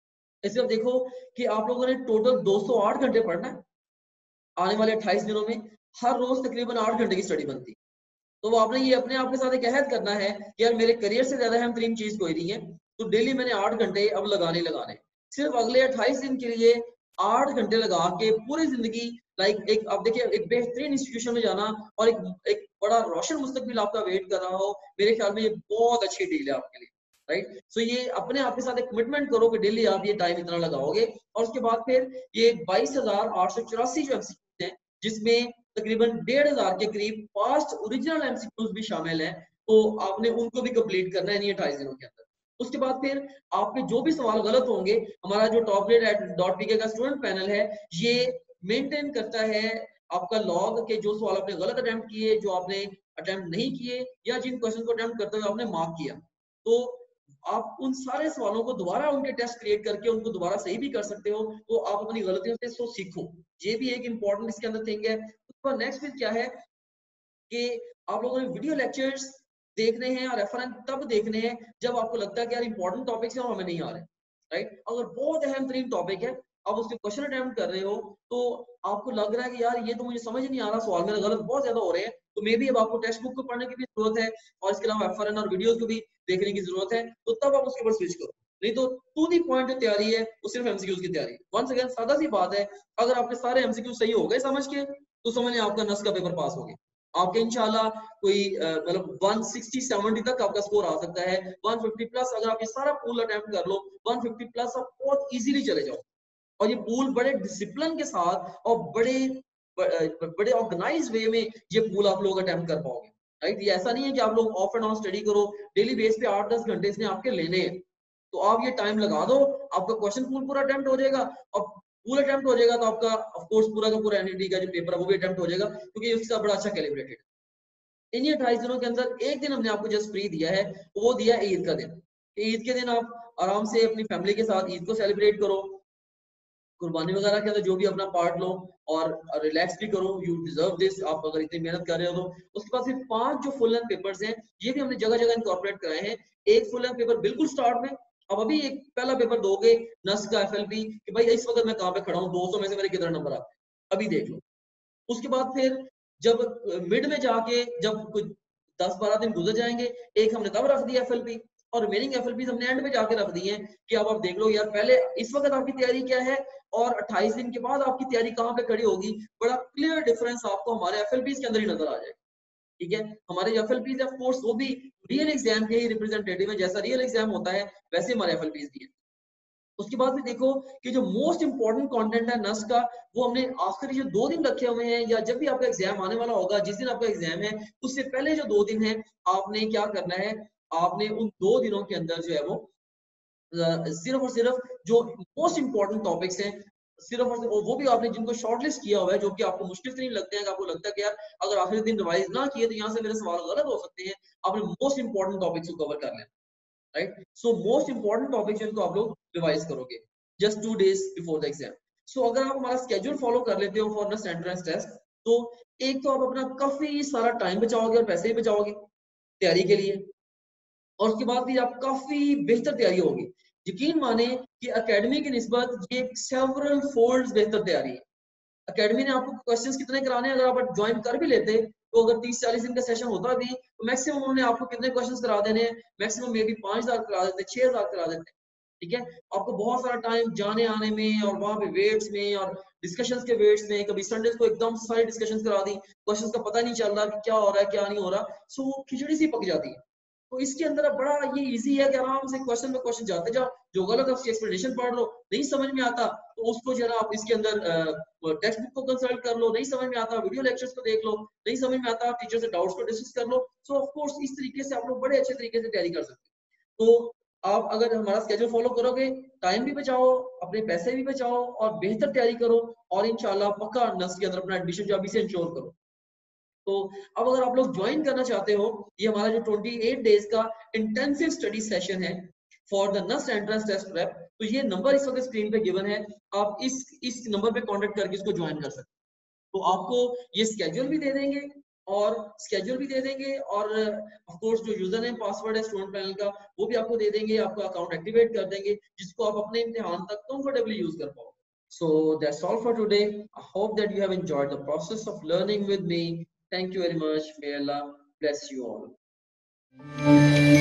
इसलिए आप देखो कि आप लोगों ने टोटल 208 घंटे पढ़ना है आने वाले 28 दिनों में। हर रोज तकरीबन 8 घंटे की स्टडी बनती है। तो वो आपने ये अपने आप के साथ एक अहद करना है कि यार मेरे करियर से ज्यादा अहम तरीन चीज कोई नहीं है, तो डेली मैंने 8 घंटे अब लगाने सिर्फ अगले 28 दिन के लिए 8 घंटे लगा के पूरी जिंदगी लाइक एक आप देखिए एक बेहतरीन इंस्टीट्यूशन में जाना और एक बड़ा रोशन मुस्तकबिल आपका वेट कर रहा हो, मेरे ख्याल में ये बहुत अच्छी डील है आपके लिए, राइट। सो ये अपने आप के साथ एक कमिटमेंट करो कि डेली आप ये टाइम इतना लगाओगे। और उसके बाद फिर ये 22,884 जो एमसीक्यूज हैं, जिसमें तकरीबन 1,500 के करीब पास्ट ओरिजिनल एमसीक्यूज भी शामिल हैं, तो आपने उनको भी कंप्लीट करना है नहीं 28 दिनों के अंदर। उसके बाद फिर आपके जो भी सवाल गलत होंगे, हमारा जो topgrade.pk का स्टूडेंट पैनल है ये मेंटेन करता है आपका लॉग के जो सवाल आपने गलत अटेम्प्ट किए, जो आपने अटेम्प्ट नहीं किए, या जिन क्वेश्चन को अटेम्प्ट करते हुए आपने मार्क किया, तो आप उन सारे सवालों को दोबारा उनके टेस्ट क्रिएट करके उनको दोबारा सही भी कर सकते हो। तो आप अपनी गलतियों से सो सीखो, ये भी एक इंपॉर्टेंट इसके अंदर थिंग है। उसका नेक्स्ट फिर क्या है कि आप लोगों ने वीडियो लेक्चर्स देखने हैं और रेफरेंस तब देखने हैं जब आपको लगता है कि यार इंपॉर्टेंट टॉपिक्स हैं और हमें नहीं आ रहे, राइट। अगर बहुत अहम तरीन टॉपिक है, आप उसके क्वेश्चन अटेम्प्ट कर रहे हो, तो आपको लग रहा है कि यार ये तो मुझे समझ नहीं आ रहा, सवाल मेरे गलत बहुत ज्यादा हो रहे हैं, तो मे भी अब आपको टेक्स्ट बुक को पढ़ने की भी जरूरत है और इसके अलावा एफआरएन और वीडियोस को भी देखने की जरूरत है, तो तब आप उसके ऊपर स्विच करो। नहीं तो टू दी पॉइंट जो तैयारी है वो सिर्फ एमसीक्यूज की तैयारी है। वंस अगेन सादा सी बात है, अगर आपके सारे एमसीक्यू सही हो गए समझ के, तो समझ लें आपका नस का पेपर पास हो गया। आपके इंशाल्लाह कोई मतलब 160-70 तक आपका स्कोर आ सकता है। 150 प्लस अगर आप ये सारा पूल अटेम्प्ट कर लो, 150 प्लस आप बहुत इजीली चले जाओ। और ये पूल बड़े डिसिप्लिन के साथ और बड़े ऑर्गेनाइज वे में ये पूल आप लोग अटेम्प्ट कर पाओगे, राइट। ये ऐसा नहीं है कि आप लोग ऑफ एंड ऑन स्टडी करो, डेली बेस पे 8-10 घंटे इसने आपके लेने हैं, तो आप ये टाइम लगा दो, आपका क्वेश्चन पूल पूरा अटेम्प्ट हो जाएगा। और पूल अटेम्प्ट हो जाएगा तो आपका ऑफ कोर्स पूरा का पूरा एनईटी का जो पेपर है वो भी अटेम्प्ट हो जाएगा, क्योंकि उसका बड़ा अच्छा कैलिब्रेटेड है। इन 28 दिनों के अंदर एक दिन हमने आपको जस्ट फ्री दिया है, वो दिया ईद का दिन। ईद के दिन आप आराम से अपनी फैमिली के साथ ईद को सेलिब्रेट करो, कुर्बानी वगैरह के अंदर जो भी अपना पार्ट लो और रिलैक्स भी करो, यू डिजर्व दिस। आप अगर इतनी मेहनत कर रहे हो तो उसके बाद फिर 5 जो फुल लेंथ पेपर्स हैं ये भी हमने जगह जगह इनकॉर्पोरेट कराए हैं। एक फुल लेंथ पेपर बिल्कुल स्टार्ट में, अब अभी एक पहला पेपर दोगे नस का एफएलपी कि भाई इस वक्त मैं कहाँ पे खड़ा हूँ, 200 में से मेरे कितना नंबर आते हैं अभी देख लो। उसके बाद फिर जब मिड में जाके जब कुछ 10-12 दिन गुजर जाएंगे, एक हमने तब रख दिया एफएलपी, और रिमेनिंग एफएलपी हमने एंड में जाके रख दी है कि अब आप देख लो यार पहले इस वक्त आपकी तैयारी क्या है और 28 दिन के बाद आपकी तैयारी कहाँ पे खड़ी होगी। बड़ा क्लियर डिफरेंस आपको हमारे एफएलपी के अंदर ही नजर आ जाएगा, ठीक है। हमारे एफएलपी ऑफ कोर्स वो भी रियल एग्जाम के ही रिप्रेजेंटेटिव है, जैसा रियल एग्जाम होता है वैसे हमारे एफएलपी भी है। उसके बाद भी देखो कि जो मोस्ट इंपॉर्टेंट कंटेंट है नस का, वो हमने आखिरी जो 2 दिन रखे हुए हैं, या जब भी आपका एग्जाम आने वाला होगा, जिस दिन आपका एग्जाम है उससे पहले जो 2 दिन है, आपने क्या करना है, आपने उन 2 दिनों के अंदर जो है वो सिर्फ और सिर्फ जो मोस्ट इंपॉर्टेंट टॉपिक्स हैं, सिर्फ और सिर्फ वो भी आपने जिनको शॉर्टलिस्ट किया हुआ है, जो कि आपको मुश्किल से नहीं लगते हैं, कि आपको लगता है कि यार अगर आखिरी दिन रिवाइज ना किए तो यहाँ से मेरे सवाल गलत हो सकते हैं, आपने मोस्ट इंपॉर्टेंट टॉपिक्स को कवर कर लेना, right. So most important topic जिनको आप लोग रिवाइज करोगे just 2 days before the exam. सो अगर आप हमारा स्केड्यूल फॉलो कर लेते हो फॉर द एंट्रेंस टेस्ट, तो एक तो आप अपना काफी सारा टाइम बचाओगे और पैसे भी बचाओगे तैयारी के लिए, और उसके बाद भी आप काफी बेहतर तैयारी होगी। यकीन माने कि एकेडमी की निस्बत ये सेवरल फोल्ड्स बेहतर तैयारी है। एकेडमी ने आपको क्वेश्चंस कितने कराने हैं, अगर आप ज्वाइन कर भी लेते तो अगर 30-40 दिन का सेशन होता भी तो मैक्सिमम उन्होंने आपको कितने क्वेश्चंस करा देने हैं, मैक्सिमम मे बी 5,000 करा देते, 6,000 करा देते, ठीक है। आपको बहुत सारा टाइम जाने आने में और वहां पे वेट्स में और डिस्कशंस के वेट्स में, कभी संडे को एकदम सारी डिस्कशंस करा दी, क्वेश्चंस का पता नहीं चल रहा कि क्या हो रहा है क्या नहीं हो रहा, सो खिचड़ी सी पक जाती है। तो इसके अंदर अब बड़ा ये इजी है कि आराम से क्वेश्चन में क्वेश्चन जाते जाओ, जो गलत है उसकी एक्सप्लेनेशन पढ़ लो, नहीं समझ में आता तो उसको जरा आप इसके अंदर टेक्स्ट बुक को कंसल्ट कर लो, नहीं समझ में आता वीडियो लेक्चर्स को देख लो, नहीं समझ में आता टीचर से डाउट्स को डिस्कस कर लो। सो ऑफ कोर्स इस तरीके से आप लोग बड़े अच्छे तरीके से तैयारी कर सकते हो। तो आप अगर हमारा स्केड्यूल फॉलो करोगे, टाइम भी बचाओ, अपने पैसे भी बचाओ और बेहतर तैयारी करो, और इंशाल्लाह पक्का नस के अंदर अपना एडमिशन जो अभी से इंश्योर करो। तो अब अगर आप लोग ज्वाइन करना चाहते हो, ये हमारा जो 28 डेज का इंटेंसिव स्टडी सेशन है for the Nernst entrance test prep, तो ये नंबर इस वक्त स्क्रीन पे गिवन है, आप इस नंबर पे कांटेक्ट करके इसको ज्वाइन कर सकते हो। तो आपको ये स्केड्यूल भी दे देंगे, और स्केड्यूल भी दे देंगे, और ऑफ कोर्स जो यूजर नेम पासवर्ड है स्टूडेंट पैनल का वो भी आपको दे देंगे, आपका अकाउंट एक्टिवेट कर देंगे जिसको आप अपने इम्तिहान तक कंफर्टेबली यूज कर पाओ. So that's all for today. I hope that you have enjoyed the process of learning with me. Thank you very much. May Allah bless you all.